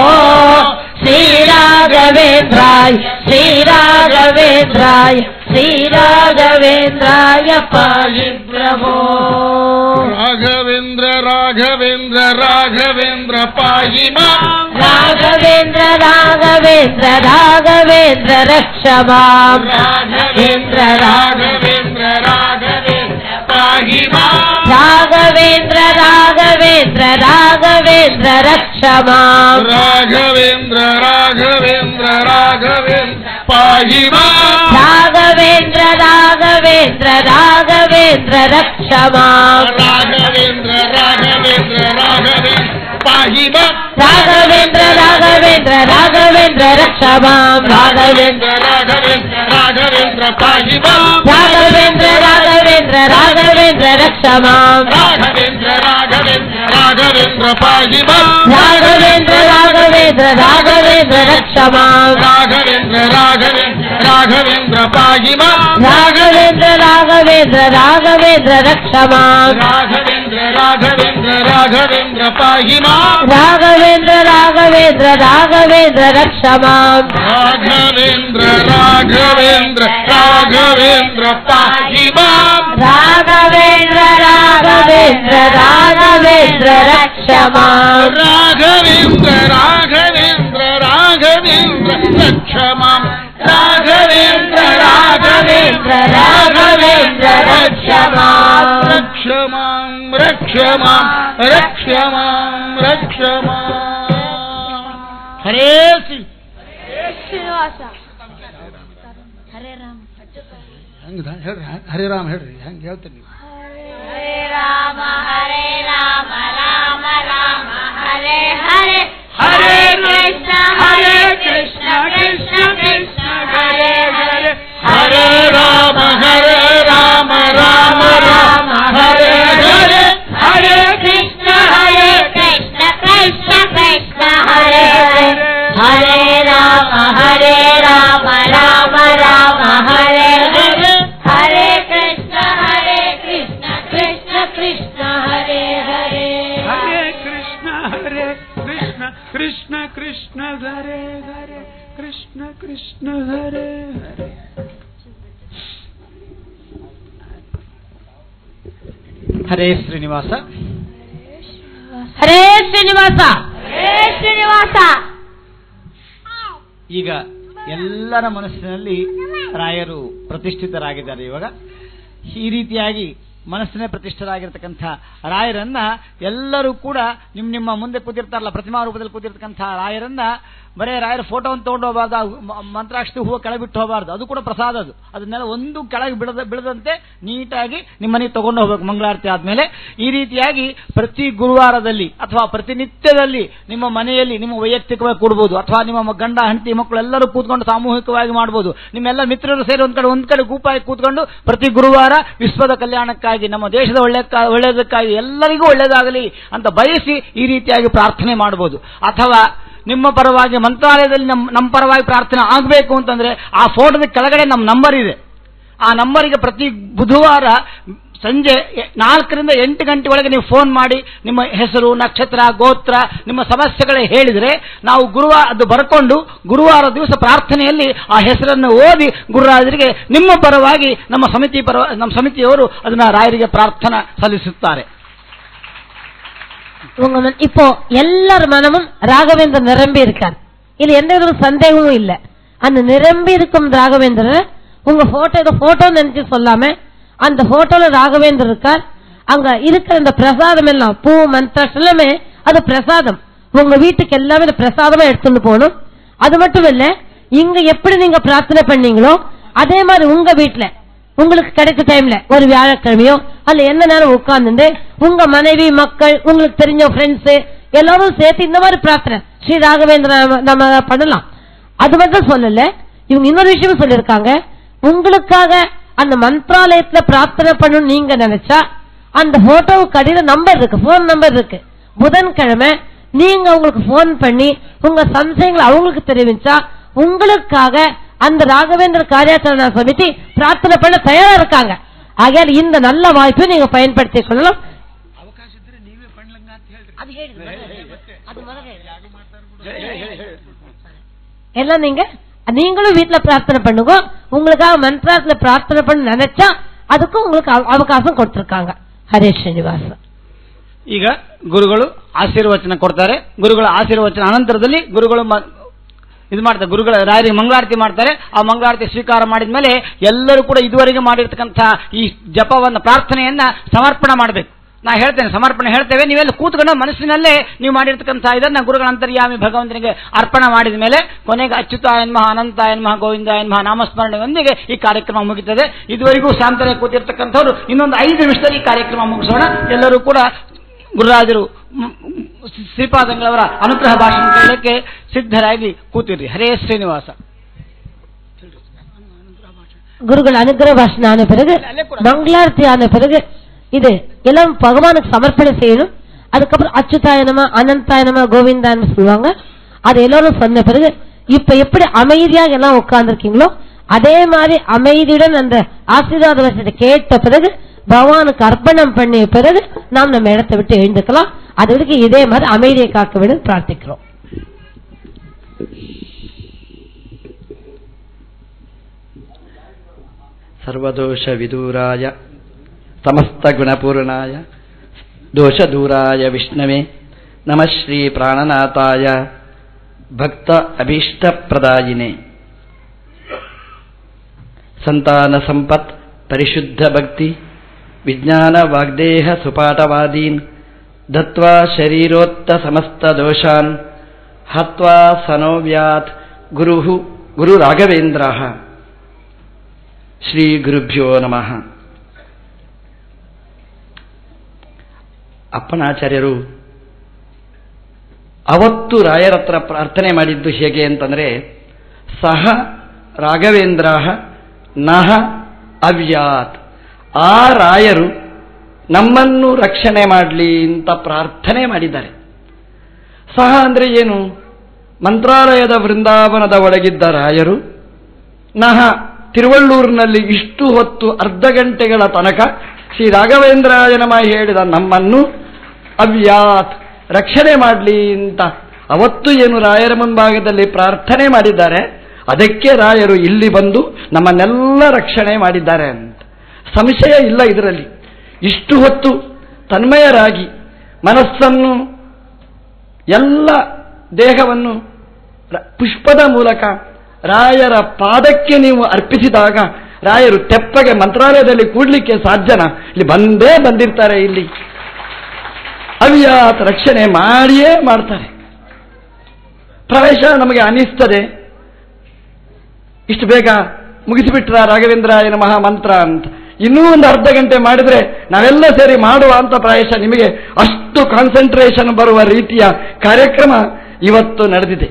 श्रीराघवेन्द्राय श्रीराघवेन्द्राय श्रीराघवेन्द्राय पाहि प्रभो राघवेन्द्र राघवेन्द्र राघवेन्द्र पाहि माम् राघवेन्द्र राघवेन्द्र राघवेन्द्र रक्ष माम् राघवेन्द्र राघवेन्द्र राघवेन्द्र पाहि माम् राघवेन्द्र राघवेन्द्र राघवेन्द्र रक्ष माम् राघवेन्द्र राघवेन्द्र राघवेन्द्र पाहि माम् राघवेन्द्र राघवेन्द्र राघवेन्द्र रक्ष माम् राघवेन्द्र राघवेन्द्र राघवेन्द्र पाहि माम् राघवेन्द्र राघवेन्द्र राघवेन्द्र रक्ष माम् राघवेन्द्र राघवेन्द्र राघवेन्द्र पाहि माम् राघवेन्द्र राघवेन्द्र राघवेन्द्र रक्ष माम् राघवेन्द्र राघवेन्द्र राघवेन्द्र पाहि माम् राघवेन्द्र राघवेन्द्र राघवेन्द्र रक्ष माम् राघवेन्द्र राघवेन्द्र राघवेन्द्र पाहि माम् राघवेन्द्र राघवेन्द्र राघवेन्द्र रक्ष माम् राघवेन्द्र राघवेन्द्र राघवेन्द्र पाहि माम् राघवेन्द्र राघवेन्द्र राघवेन्द्र रक्ष माम् राघवेन्द्र राघवेन्द्र राघवेन्द्र पाहि माम् राघवेन्द्र राघवेन्द्र राघवेन्द्र रक्ष माम् राघवेन्द्र राघवेन्द्र राघवेन्द्र रक्ष माम् राघवेन्द्र राघवेन्द्र राघवेन्द्र रक्ष माम् रक्ष माम् रक्ष माम् रक्ष माम् रक्ष माम् ಹರೇ ಶ್ರೀ ಶ್ರೀನಿವಾಸ ಹರೇ ರಾಮ ಹೆಂಗದ ಹೇಳ್ರಿ ಹರೇ ರಾಮ ಹೇಳ್ರಿ ಹೆಂಗ್ ಹೇಳ್ತೀನಿ ನೀವು ಹರೇ ರಾಮ ಹರೇ ರಾಮ ರಾಮ ರಾಮ ಹರೇ ಹರೇ ಹರೇ ಕೃಷ್ಣ ಹರೇ ಕೃಷ್ಣ ಕೃಷ್ಣ ಕೃಷ್ಣ ಹರೇ ಹರೇ ಹರೇ ರಾಮ ಹರೇ ರಾಮ ರಾಮ ರಾಮ ಹರೇ ಹರೇ ಹರೇ ಕೃಷ್ಣ ಹರೇ ಕೃಷ್ಣ ಕೃಷ್ಣ ಕೃಷ್ಣ ಹರೇ ಹರೇ ಹರೇ ರಾಮ ಹರೇ ರಾಮ ರಾಮ ರಾಮ ಹರೇ ಹರೇ ಹರೇ ಕೃಷ್ಣ ಹರೇ ಕೃಷ್ಣ ಕೃಷ್ಣ ಕೃಷ್ಣ ಹರೇ ಹರೇ ಹರೇ ಕೃಷ್ಣ ಹರೇ ಕೃಷ್ಣ ಕೃಷ್ಣ ಕೃಷ್ಣ ಹರೇ ಹರೇ ಕೃಷ್ಣ ಕೃಷ್ಣ ಹರೇ ಹರೇ. ಹರೇ ಶ್ರೀನಿವಾಸ. ಹರೇ ಶ್ರೀನಿವಾಸ ಹರೇ ಶ್ರೀನಿವಾಸ. ಈಗ ಎಲ್ಲರ ಮನಸ್ಸಿನಲ್ಲಿ ರಾಯರು ಪ್ರತಿಷ್ಠಿತರಾಗಿದ್ದಾರೆ. ಇವಾಗ ಈ ರೀತಿಯಾಗಿ ಮನಸ್ಸಿನ ಪ್ರತಿಷ್ಠರಾಗಿರ್ತಕ್ಕಂಥ ರಾಯರನ್ನ ಎಲ್ಲರೂ ಕೂಡ ನಿಮ್ಮ ನಿಮ್ಮ ಮುಂದೆ ಕೂತಿರ್ತಾರಲ್ಲ, ಪ್ರತಿಮಾ ರೂಪದಲ್ಲಿ ಕೂತಿರ್ತಕ್ಕಂಥ ರಾಯರನ್ನ ಬರೇ ರಾಯರ ಫೋಟೋವನ್ನು ತಗೊಂಡು ಹೋಗಬಾರ್ದು, ಮಂತ್ರಾಕ್ಷತೆ ಹೂವು ಕೆಳಗೆ ಬಿಟ್ಟು ಹೋಗಬಾರ್ದು, ಅದು ಕೂಡ ಪ್ರಸಾದ. ಅದು ಅದನ್ನೆಲ್ಲ ಒಂದು ಕೆಳಗೆ ಬಿಡದ ಬಿಡದಂತೆ ನೀಟಾಗಿ ನಿಮ್ಮ ಮನೆಗೆ ತಗೊಂಡು ಹೋಗ್ಬೇಕು ಮಂಗಳಾರತಿ ಆದ್ಮೇಲೆ. ಈ ರೀತಿಯಾಗಿ ಪ್ರತಿ ಗುರುವಾರದಲ್ಲಿ ಅಥವಾ ಪ್ರತಿನಿತ್ಯದಲ್ಲಿ ನಿಮ್ಮ ಮನೆಯಲ್ಲಿ ನಿಮ್ಮ ವೈಯಕ್ತಿಕವಾಗಿ ಕೂಡಬಹುದು, ಅಥವಾ ನಿಮ್ಮ ಗಂಡ ಹೆಂಡತಿ ಮಕ್ಕಳು ಎಲ್ಲರೂ ಕೂತ್ಕೊಂಡು ಸಾಮೂಹಿಕವಾಗಿ ಮಾಡಬಹುದು. ನಿಮ್ಮೆಲ್ಲ ಮಿತ್ರರು ಸೇರಿ ಒಂದ್ ಕಡೆ ಒಂದ್ ಕಡೆ ಗುಂಪಾಗಿ ಕೂತ್ಕೊಂಡು ಪ್ರತಿ ಗುರುವಾರ ವಿಶ್ವದ ಕಲ್ಯಾಣಕ್ಕಾಗಿ, ನಮ್ಮ ದೇಶದ ಒಳ್ಳೆ ಒಳ್ಳೆಯದಕ್ಕಾಗಿ, ಎಲ್ಲರಿಗೂ ಒಳ್ಳೆಯದಾಗಲಿ ಅಂತ ಬಯಸಿ ಈ ರೀತಿಯಾಗಿ ಪ್ರಾರ್ಥನೆ ಮಾಡಬಹುದು. ಅಥವಾ ನಿಮ್ಮ ಪರವಾಗಿ ಮಂತ್ರಾಲಯದಲ್ಲಿ ನಮ್ಮ ನಮ್ಮ ಪರವಾಗಿ ಪ್ರಾರ್ಥನೆ ಆಗಬೇಕು ಅಂತಂದ್ರೆ ಆ ಫೋಟೋದ ಕೆಳಗಡೆ ನಮ್ಮ ನಂಬರ್ ಇದೆ. ಆ ನಂಬರಿಗೆ ಪ್ರತಿ ಬುಧವಾರ ಸಂಜೆ ನಾಲ್ಕರಿಂದ ಎಂಟು ಗಂಟೆ ಒಳಗೆ ನೀವು ಫೋನ್ ಮಾಡಿ ನಿಮ್ಮ ಹೆಸರು, ನಕ್ಷತ್ರ, ಗೋತ್ರ, ನಿಮ್ಮ ಸಮಸ್ಯೆಗಳೇ ಹೇಳಿದರೆ ನಾವು ಗುರುವಾರ ಅದು ಬರ್ಕೊಂಡು ಗುರುವಾರ ದಿವಸ ಪ್ರಾರ್ಥನೆಯಲ್ಲಿ ಆ ಹೆಸರನ್ನು ಓದಿ ಗುರುರಾಜರಿಗೆ ನಿಮ್ಮ ಪರವಾಗಿ ನಮ್ಮ ಸಮಿತಿ ಪರ ನಮ್ಮ ಸಮಿತಿಯವರು ಅದನ್ನ ರಾಯರಿಗೆ ಪ್ರಾರ್ಥನಾ ಸಲ್ಲಿಸುತ್ತಾರೆ. உங்க மன- இப்போ எல்லார் மனமும் ராகவேந்தர் நிரம்பி இருக்கார். இதுல எந்த ஒரு சந்தேகமும் இல்ல. அந்த நிரம்பி இருக்கும் ராகவேந்தர் உங்க போட்டோ இதை போட்டோ நினைச்சு சொல்லாம அந்த போட்டோல ராகவேந்தர் இருக்கார். அங்க இருக்கிற இந்த பிரசாதம் எல்லாம் பூ மந்திரம் எல்லாமே அது பிரசாதம். உங்க வீட்டுக்கு எல்லாமே இந்த பிரசாதமா எடுத்துட்டு போகணும். அது மட்டும் இல்ல, இங்க எப்படி நீங்க பிரார்த்தனை பண்ணீங்களோ அதே மாதிரி உங்க வீட்டுல உங்களுக்கு கிடைச்ச டைம்ல ஒரு வியாழக்கிழமையோ அல்ல எந்த நேரம் உட்கார்ந்து உங்க மனைவி, மக்கள், உங்களுக்கு தெரிஞ்ச ஃப்ரெண்ட்ஸ் எல்லாரும் சேர்த்து இந்த மாதிரி பிரார்த்தனை ஸ்ரீ ராகவேந்திர நம்ம பண்ணலாம். அது மட்டும் சொல்லல, இவங்க இன்னொரு விஷயம் சொல்லியிருக்காங்க. உங்களுக்காக அந்த மந்திராலயத்துல பிரார்த்தனை பண்ணணும் நீங்க நினைச்சா அந்த போட்டோவுக்கு அடியில நம்பர் இருக்கு, போன் நம்பர் இருக்கு. புதன்கிழமை நீங்க உங்களுக்கு போன் பண்ணி உங்க சந்தேகங்களை அவங்களுக்கு தெரிவிச்சா உங்களுக்காக அந்த ராகவேந்திர காரியாச்சரணா சமிதி பிரார்த்தனை பண்ண தயாரா இருக்காங்க. ஆகையால் இந்த நல்ல வாய்ப்பை நீங்க பயன்படுத்திக் கொள்ளலாம். எல்லாம் நீங்க நீங்களும் வீட்டுல பிரார்த்தனை பண்ணுங்க. உங்களுக்காக மந்திரத்துல பிரார்த்தனை பண்ண நினைச்சா அதுக்கும் உங்களுக்கு அவகாசம் கொடுத்திருக்காங்க. ಹರೇ ಶ್ರೀನಿವಾಸ. ಈಗ ಗುರುಗಳು ಆಶೀರ್ವಚನ ಕೊಡ್ತಾರೆ. ಗುರುಗಳ ಆಶೀರ್ವಚನ ಅನಂತರದಲ್ಲಿ ಗುರುಗಳು ಇದು ಮಾಡ್ತಾರೆ, ಗುರುಗಳ ರಾಯರಿಗೆ ಮಂಗಳಾರತಿ ಮಾಡ್ತಾರೆ. ಆ ಮಂಗಳಾರತಿ ಸ್ವೀಕಾರ ಮಾಡಿದ ಮೇಲೆ ಎಲ್ಲರೂ ಕೂಡ ಇದುವರೆಗೆ ಮಾಡಿರ್ತಕ್ಕಂಥ ಈ ಜಪವನ್ನ ಪ್ರಾರ್ಥನೆಯನ್ನ ಸಮರ್ಪಣೆ ಮಾಡಬೇಕು. ನಾ ಹೇಳ್ತೇನೆ, ಸಮರ್ಪಣೆ ಹೇಳ್ತೇವೆ, ನೀವೆಲ್ಲ ಕೂತ್ಕೊಂಡು ಮನಸ್ಸಿನಲ್ಲೇ ನೀವು ಮಾಡಿರ್ತಕ್ಕಂಥ ಇದನ್ನ ಗುರುಗಳ ಅಂತರ್ಯಾಮಿ ಭಗವಂತನಿಗೆ ಅರ್ಪಣೆ ಮಾಡಿದ ಮೇಲೆ ಕೊನೆಗೆ ಅಚ್ಯುತಾಯನ್ಮಃ, ಅನಂತಾಯನ್ಮಃ, ಗೋವಿಂದಾಯನ್ಮಃ ನಾಮಸ್ಮರಣೆಯೊಂದಿಗೆ ಈ ಕಾರ್ಯಕ್ರಮ ಮುಗಿತದೆ. ಇದುವರೆಗೂ ಶಾಂತರಾಗಿ ಕೂತಿರ್ತಕ್ಕಂಥವ್ರು ಇನ್ನೊಂದು ಐದು ನಿಮಿಷದಲ್ಲಿ ಈ ಕಾರ್ಯಕ್ರಮ ಮುಗಿಸೋಣ. ಎಲ್ಲರೂ ಕೂಡ ಗುರುರಾಜರು ಶ್ರೀಪಾದಂಗಳವರ ಅನುಗ್ರಹ ಭಾಷಣ ಕೇಳಕ್ಕೆ ಸಿದ್ಧರಾಗಿ ಕೂತಿರ್ರಿ. ಹರೇ ಶ್ರೀನಿವಾಸ. குருகள் அனுகிரக பாஷணம் ஆன பிறகு மங்களாரத்தி ஆன பிறகு இது எல்லாம் பகவானுக்கு சமர்ப்பணம் செய்யணும். அதுக்கப்புறம் அச்சுதாயனமா, அனந்தாயனமா, கோவிந்தாயனமா சொல்லுவாங்க. அது எல்லாரும் சொன்ன பிறகு இப்ப எப்படி அமைதியாக எல்லாம் உட்கார்ந்து இருக்கீங்களோ அதே மாதிரி அமைதியுடன் அந்த ஆசீர்வாத வசனத்தை கேட்ட பிறகு பகவானுக்கு அர்ப்பணம் பண்ணிய பிறகு நாம் நம்ம இடத்தை விட்டு எழுந்துக்கலாம். அது வரைக்கும் இதே மாதிரி அமைதியை காக்க விட பிரார்த்திக்கிறோம். ಸರ್ವದೋಷ ವಿದೂರಾಯ ಸಮಸ್ತ ಗುಣಪೂರ್ಣಾಯ ದೋಷದೂರಾಯ ವಿಷ್ಣವೇ ನಮಃ ಶ್ರೀ ಪ್ರಾಣನಾಥಾಯ ಭಕ್ತ ಅಭೀಷ್ಟ ಪ್ರದಾಯಿನೇ ಸಂತಾನ ಸಂಪತ್ ಪರಿಶುದ್ಧ ಭಕ್ತಿ ವಿಜ್ಞಾನ ವಾಗ್ದೇಹ ಸುಪಾಠವಾದೀನ್ ದತ್ವಾ ಶರೀರೋತ್ತ ಸಮಸ್ತ ದೋಷಾನ್ ಹತ್ವಾ ಸನೋವ್ಯಾತ್ ಗುರು ಗುರು ರಾಘವೇಂದ್ರ. ಶ್ರೀ ಗುರುಭ್ಯೋ ನಮಃ. ಅಪ್ಪನಾಚಾರ್ಯರು ಅವತ್ತು ರಾಯರತ್ರ ಪ್ರಾರ್ಥನೆ ಮಾಡಿದ್ದು ಹೇಗೆ ಅಂತಂದರೆ, ಸಹ ರಾಘವೇಂದ್ರ ನಹ ಅವ್ಯಾತ್, ಆ ರಾಯರು ನಮ್ಮನ್ನು ರಕ್ಷಣೆ ಮಾಡಲಿ ಅಂತ ಪ್ರಾರ್ಥನೆ ಮಾಡಿದ್ದಾರೆ. ಸಹ ಅಂದರೆ ಏನು? ಮಂತ್ರಾಲಯದ ವೃಂದಾವನದ ಒಳಗಿದ್ದ ರಾಯರು ನಹ ತಿರುವಳ್ಳೂರಿನಲ್ಲಿ ಇಷ್ಟು ಹೊತ್ತು ಅರ್ಧ ಗಂಟೆಗಳ ತನಕ ಶ್ರೀ ರಾಘವೇಂದ್ರಾಯ ನಮಃ ಹೇಳಿದ ನಮ್ಮನ್ನು ಅವ್ಯಾತ್ ರಕ್ಷಣೆ ಮಾಡಲಿ ಅಂತ ಅವತ್ತು ಏನು ರಾಯರ ಮುಂಭಾಗದಲ್ಲಿ ಪ್ರಾರ್ಥನೆ ಮಾಡಿದ್ದಾರೆ, ಅದಕ್ಕೆ ರಾಯರು ಇಲ್ಲಿ ಬಂದು ನಮ್ಮನ್ನೆಲ್ಲ ರಕ್ಷಣೆ ಮಾಡಿದ್ದಾರೆ ಅಂತ ಸಂಶಯ ಇಲ್ಲ ಇದರಲ್ಲಿ. ಇಷ್ಟು ಹೊತ್ತು ತನ್ಮಯರಾಗಿ ಮನಸ್ಸನ್ನು ಎಲ್ಲ ದೇಹವನ್ನು ಪುಷ್ಪದ ಮೂಲಕ ರಾಯರ ಪಾದಕ್ಕೆ ನೀವು ಅರ್ಪಿಸಿದಾಗ ರಾಯರು ತೆಪ್ಪಗೆ ಮಂತ್ರಾಲಯದಲ್ಲಿ ಕೂಡ್ಲಿಕ್ಕೆ ಸಾಧ್ಯನಾ? ಇಲ್ಲಿ ಬಂದೇ ಬಂದಿರ್ತಾರೆ. ಇಲ್ಲಿ ಅವ್ಯಾತ್ ರಕ್ಷಣೆ ಮಾಡಿಯೇ ಮಾಡ್ತಾರೆ. ಪ್ರವೇಶ ನಮಗೆ ಅನಿಸ್ತದೆ, ಇಷ್ಟು ಬೇಗ ಮುಗಿಸಿಬಿಟ್ರ ರಾಘವೇಂದ್ರಾಯ ನಮಃ ಮಂತ್ರ ಅಂತ. ಇನ್ನೂ ಒಂದು ಅರ್ಧ ಗಂಟೆ ಮಾಡಿದ್ರೆ ನಾವೆಲ್ಲ ಸೇರಿ ಮಾಡುವ ಅಂತ ಪ್ರಾಯಶಃ ನಿಮಗೆ ಅಷ್ಟು ಕಾನ್ಸಂಟ್ರೇಷನ್ ಬರುವ ರೀತಿಯ ಕಾರ್ಯಕ್ರಮ ಇವತ್ತು ನಡೆದಿದೆ.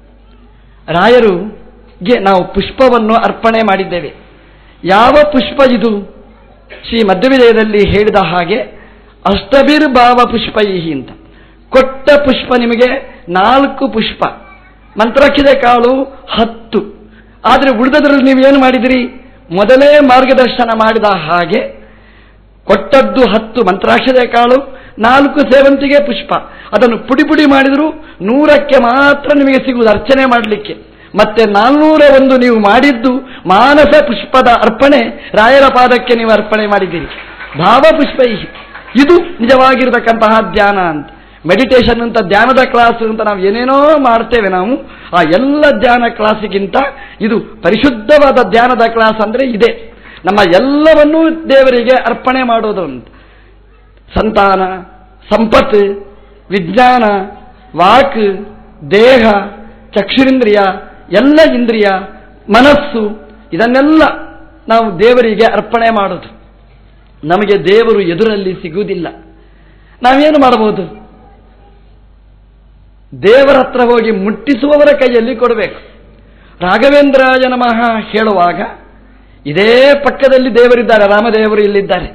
ರಾಯರುಗೆ ನಾವು ಪುಷ್ಪವನ್ನು ಅರ್ಪಣೆ ಮಾಡಿದ್ದೇವೆ. ಯಾವ ಪುಷ್ಪ ಇದು? ಶ್ರೀ ಮಧ್ವವಿಜಯದಲ್ಲಿ ಹೇಳಿದ ಹಾಗೆ ಅಷ್ಟಭಿರ್ಭಾವ ಪುಷ್ಪೈಹಿ ಅಂತ. ಕೊಟ್ಟ ಪುಷ್ಪ ನಿಮಗೆ ನಾಲ್ಕು ಪುಷ್ಪ, ಮಂತ್ರಾಕ್ಷತೆ ಕಾಳು ಹತ್ತು. ಆದರೆ ಉಳಿದದ್ರಲ್ಲಿ ನೀವೇನು ಮಾಡಿದಿರಿ? ಮೊದಲೇ ಮಾರ್ಗದರ್ಶನ ಮಾಡಿದ ಹಾಗೆ ಕೊಟ್ಟದ್ದು ಹತ್ತು ಮಂತ್ರಾಕ್ಷತೆ ಕಾಳು, ನಾಲ್ಕು ಸೇವಂತಿಗೆ ಪುಷ್ಪ. ಅದನ್ನು ಪುಡಿ ಪುಡಿ ಮಾಡಿದರೂ ನೂರಕ್ಕೆ ಮಾತ್ರ ನಿಮಗೆ ಸಿಗುವುದು ಅರ್ಚನೆ ಮಾಡಲಿಕ್ಕೆ. ಮತ್ತೆ ನಾಲ್ನೂರ ಒಂದು ನೀವು ಮಾಡಿದ್ದು ಮಾನಸ ಪುಷ್ಪದ ಅರ್ಪಣೆ, ರಾಯರ ಪಾದಕ್ಕೆ ನೀವು ಅರ್ಪಣೆ ಮಾಡಿದ್ದೀರಿ. ಭಾವ ಪುಷ್ಪೈಹಿ, ಇದು ನಿಜವಾಗಿರತಕ್ಕಂತಹ ಧ್ಯಾನ ಅಂತ. ಮೆಡಿಟೇಷನ್ ಅಂತ, ಧ್ಯಾನದ ಕ್ಲಾಸ್ ಅಂತ ನಾವು ಏನೇನೋ ಮಾಡ್ತೇವೆ. ನಾವು ಆ ಎಲ್ಲ ಧ್ಯಾನ ಕ್ಲಾಸಿಗಿಂತ ಇದು ಪರಿಶುದ್ಧವಾದ ಧ್ಯಾನದ ಕ್ಲಾಸ್ ಅಂದರೆ ಇದೆ. ನಮ್ಮ ಎಲ್ಲವನ್ನೂ ದೇವರಿಗೆ ಅರ್ಪಣೆ ಮಾಡೋದು ಅಂತ. ಸಂತಾನ, ಸಂಪತ್ತು, ವಿಜ್ಞಾನ, ವಾಕ್, ದೇಹ, ಚಕ್ಷುರಿಂದ್ರಿಯ, ಎಲ್ಲ ಇಂದ್ರಿಯ, ಮನಸ್ಸು, ಇದನ್ನೆಲ್ಲ ನಾವು ದೇವರಿಗೆ ಅರ್ಪಣೆ ಮಾಡೋದು. ನಮಗೆ ದೇವರು ಎದುರಲ್ಲಿ ಸಿಗುವುದಿಲ್ಲ. ನಾವೇನು ಮಾಡಬಹುದು? ದೇವರ ಹತ್ರ ಹೋಗಿ ಮುಟ್ಟಿಸುವವರ ಕೈಯಲ್ಲಿ ಕೊಡಬೇಕು. ರಾಘವೇಂದ್ರಾಯ ನಮಃ ಹೇಳುವಾಗ ಇದೇ ಪಕ್ಕದಲ್ಲಿ ದೇವರಿದ್ದಾರೆ, ರಾಮದೇವರು ಇಲ್ಲಿದ್ದಾರೆ.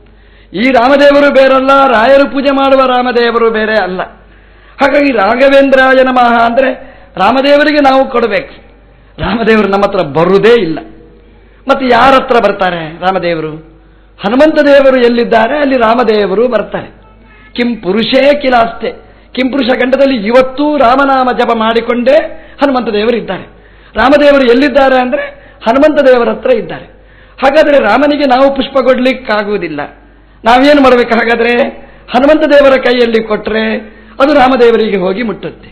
ಈ ರಾಮದೇವರು ಬೇರಲ್ಲ, ರಾಯರು ಪೂಜೆ ಮಾಡುವ ರಾಮದೇವರು ಬೇರೆ ಅಲ್ಲ. ಹಾಗಾಗಿ ರಾಘವೇಂದ್ರಾಯ ನಮಃ ಅಂದರೆ ರಾಮದೇವರಿಗೆ ನಾವು ಕೊಡಬೇಕು. ರಾಮದೇವರು ನಮ್ಮ ಹತ್ರ ಬರುವುದೇ ಇಲ್ಲ. ಮತ್ತೆ ಯಾರ ಹತ್ರ ಬರ್ತಾರೆ ರಾಮದೇವರು? ಹನುಮಂತ ದೇವರು ಎಲ್ಲಿದ್ದಾರೆ ಅಲ್ಲಿ ರಾಮದೇವರು ಬರ್ತಾರೆ. ಕಿಂ ಪುರುಷೇ ಕಿಲಾಸ್ತೆ, ಕಿಂಪುರುಷ ಗಂಡದಲ್ಲಿ ಇವತ್ತೂ ರಾಮನಾಮ ಜಪ ಮಾಡಿಕೊಂಡೇ ಹನುಮಂತ ದೇವರು ಇದ್ದಾರೆ. ರಾಮದೇವರು ಎಲ್ಲಿದ್ದಾರೆ ಅಂದರೆ ಹನುಮಂತ ದೇವರ ಹತ್ರ ಇದ್ದಾರೆ. ಹಾಗಾದರೆ ರಾಮನಿಗೆ ನಾವು ಪುಷ್ಪ ಕೊಡ್ಲಿಕ್ಕಾಗುವುದಿಲ್ಲ. ನಾವೇನು ಮಾಡಬೇಕು? ಹಾಗಾದರೆ ಹನುಮಂತ ದೇವರ ಕೈಯಲ್ಲಿ ಕೊಟ್ಟರೆ ಅದು ರಾಮದೇವರಿಗೆ ಹೋಗಿ ಮುಟ್ಟುತ್ತೆ.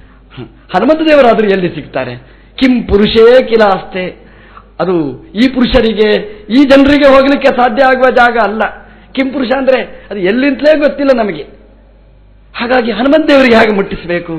ಹನುಮಂತ ದೇವರಾದರೂ ಎಲ್ಲಿ ಸಿಗ್ತಾರೆ? ಕಿಂ ಪುರುಷೇ ಕಿಲಾಸ್ತೆ, ಅದು ಈ ಪುರುಷರಿಗೆ, ಈ ಜನರಿಗೆ ಹೋಗಲಿಕ್ಕೆ ಸಾಧ್ಯ ಆಗುವ ಜಾಗ ಅಲ್ಲ. ಕಿಂ ಪುರುಷ ಅಂದರೆ ಅದು ಎಲ್ಲಿಂತಲೇ ಗೊತ್ತಿಲ್ಲ ನಮಗೆ. ಹಾಗಾಗಿ ಹನುಮಂತ ದೇವರಿಗೆ ಹೇಗೆ ಮುಟ್ಟಿಸಬೇಕು?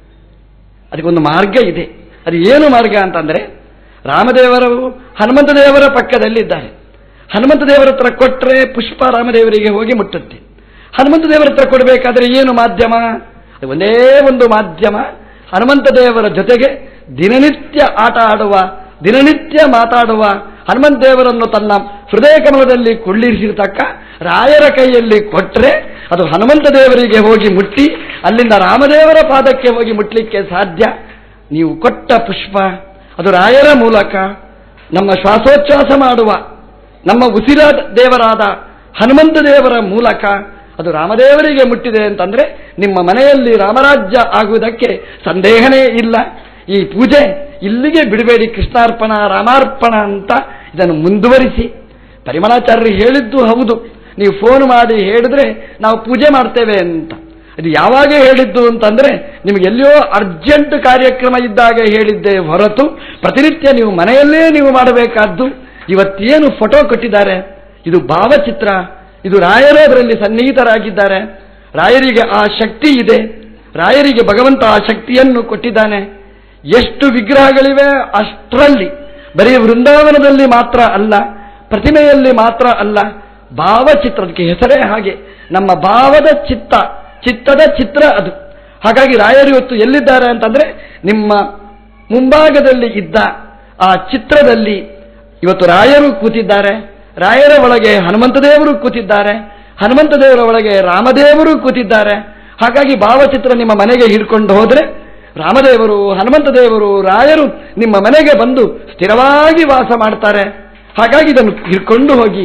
ಅದಕ್ಕೊಂದು ಮಾರ್ಗ ಇದೆ. ಅದು ಏನು ಮಾರ್ಗ ಅಂತಂದರೆ, ರಾಮದೇವರು ಹನುಮಂತ ದೇವರ ಪಕ್ಕದಲ್ಲಿದ್ದಾರೆ. ಹನುಮಂತ ದೇವರ ಹತ್ರ ಕೊಟ್ಟರೆ ಪುಷ್ಪ ರಾಮದೇವರಿಗೆ ಹೋಗಿ ಮುಟ್ಟುತ್ತೆ. ಹನುಮಂತ ದೇವರ ಹತ್ರ ಕೊಡಬೇಕಾದ್ರೆ ಏನು ಮಾಧ್ಯಮ? ಒಂದೇ ಒಂದು ಮಾಧ್ಯಮ, ಹನುಮಂತ ದೇವರ ಜೊತೆಗೆ ದಿನನಿತ್ಯ ಆಟ ಆಡುವ, ದಿನನಿತ್ಯ ಮಾತಾಡುವ, ಹನುಮಂತ ದೇವರನ್ನು ತನ್ನ ಹೃದಯ ಕಮಲದಲ್ಲಿ ಕೊಳ್ಳಿರಿಸಿರ್ತಕ್ಕ ರಾಯರ ಕೈಯಲ್ಲಿ ಕೊಟ್ಟರೆ ಅದು ಹನುಮಂತ ದೇವರಿಗೆ ಹೋಗಿ ಮುಟ್ಟಿ ಅಲ್ಲಿಂದ ರಾಮದೇವರ ಪಾದಕ್ಕೆ ಹೋಗಿ ಮುಟ್ಟಲಿಕ್ಕೆ ಸಾಧ್ಯ. ನೀವು ಕೊಟ್ಟ ಪುಷ್ಪ ಅದು ರಾಯರ ಮೂಲಕ ನಮ್ಮ ಶ್ವಾಸೋಚ್ಛ್ವಾಸ ಮಾಡುವ ನಮ್ಮ ಉಸಿರಾದ ದೇವರಾದ ಹನುಮಂತ ದೇವರ ಮೂಲಕ ಅದು ರಾಮದೇವರಿಗೆ ಮುಟ್ಟಿದೆ ಅಂತಂದ್ರೆ ನಿಮ್ಮ ಮನೆಯಲ್ಲಿ ರಾಮರಾಜ್ಯ ಆಗುವುದಕ್ಕೆ ಸಂದೇಹನೇ ಇಲ್ಲ. ಈ ಪೂಜೆ ಇಲ್ಲಿಗೆ ಬಿಡಬೇಡಿ. ಕೃಷ್ಣಾರ್ಪಣ ರಾಮಾರ್ಪಣ ಅಂತ ಇದನ್ನು ಮುಂದುವರಿಸಿ. ಪರಿಮಳಾಚಾರ್ಯರು ಹೇಳಿದ್ದು ಹೌದು, ನೀವು ಫೋನ್ ಮಾಡಿ ಹೇಳಿದ್ರೆ ನಾವು ಪೂಜೆ ಮಾಡ್ತೇವೆ ಅಂತ. ಅದು ಯಾವಾಗ ಹೇಳಿದ್ದು ಅಂತಂದ್ರೆ ನಿಮಗೆ ಎಲ್ಲಿಯೋ ಅರ್ಜೆಂಟ್ ಕಾರ್ಯಕ್ರಮ ಇದ್ದಾಗ ಹೇಳಿದ್ದೆ ಹೊರತು ಪ್ರತಿನಿತ್ಯ ನೀವು ಮನೆಯಲ್ಲೇ ನೀವು ಮಾಡಬೇಕಾದ್ದು. ಇವತ್ತೇನು ಫೋಟೋ ಕೊಟ್ಟಿದ್ದಾರೆ ಇದು ಭಾವಚಿತ್ರ, ಇದು ರಾಯರೇ ಅದರಲ್ಲಿ ಸನ್ನಿಹಿತರಾಗಿದ್ದಾರೆ. ರಾಯರಿಗೆ ಆ ಶಕ್ತಿ ಇದೆ. ರಾಯರಿಗೆ ಭಗವಂತ ಆ ಶಕ್ತಿಯನ್ನು ಕೊಟ್ಟಿದ್ದಾನೆ. ಎಷ್ಟು ವಿಗ್ರಹಗಳಿವೆ ಅಷ್ಟರಲ್ಲಿ ಬರೀ ವೃಂದಾವನದಲ್ಲಿ ಮಾತ್ರ ಅಲ್ಲ, ಪ್ರತಿಮೆಯಲ್ಲಿ ಮಾತ್ರ ಅಲ್ಲ, ಭಾವಚಿತ್ರಕ್ಕೆ ಹೆಸರೇ ಹಾಗೆ. ನಮ್ಮ ಭಾವದ ಚಿತ್ತ, ಚಿತ್ತದ ಚಿತ್ರ ಅದು. ಹಾಗಾಗಿ ರಾಯರು ಇವತ್ತು ಎಲ್ಲಿದ್ದಾರೆ ಅಂತಂದ್ರೆ ನಿಮ್ಮ ಮುಂಭಾಗದಲ್ಲಿ ಇದ್ದ ಆ ಚಿತ್ರದಲ್ಲಿ ಇವತ್ತು ರಾಯರು ಕೂತಿದ್ದಾರೆ. ರಾಯರ ಒಳಗೆ ಹನುಮಂತ ದೇವರು ಕೂತಿದ್ದಾರೆ, ಹನುಮಂತ ದೇವರ ಒಳಗೆ ರಾಮದೇವರು ಕೂತಿದ್ದಾರೆ. ಹಾಗಾಗಿ ಭಾವಚಿತ್ರ ನಿಮ್ಮ ಮನೆಗೆ ಹಿಡ್ಕೊಂಡು ಹೋದ್ರೆ ರಾಮದೇವರು, ಹನುಮಂತ ದೇವರು, ರಾಯರು ನಿಮ್ಮ ಮನೆಗೆ ಬಂದು ಸ್ಥಿರವಾಗಿ ವಾಸ ಮಾಡ್ತಾರೆ. ಹಾಗಾಗಿ ಇದನ್ನು ಹಿಡ್ಕೊಂಡು ಹೋಗಿ.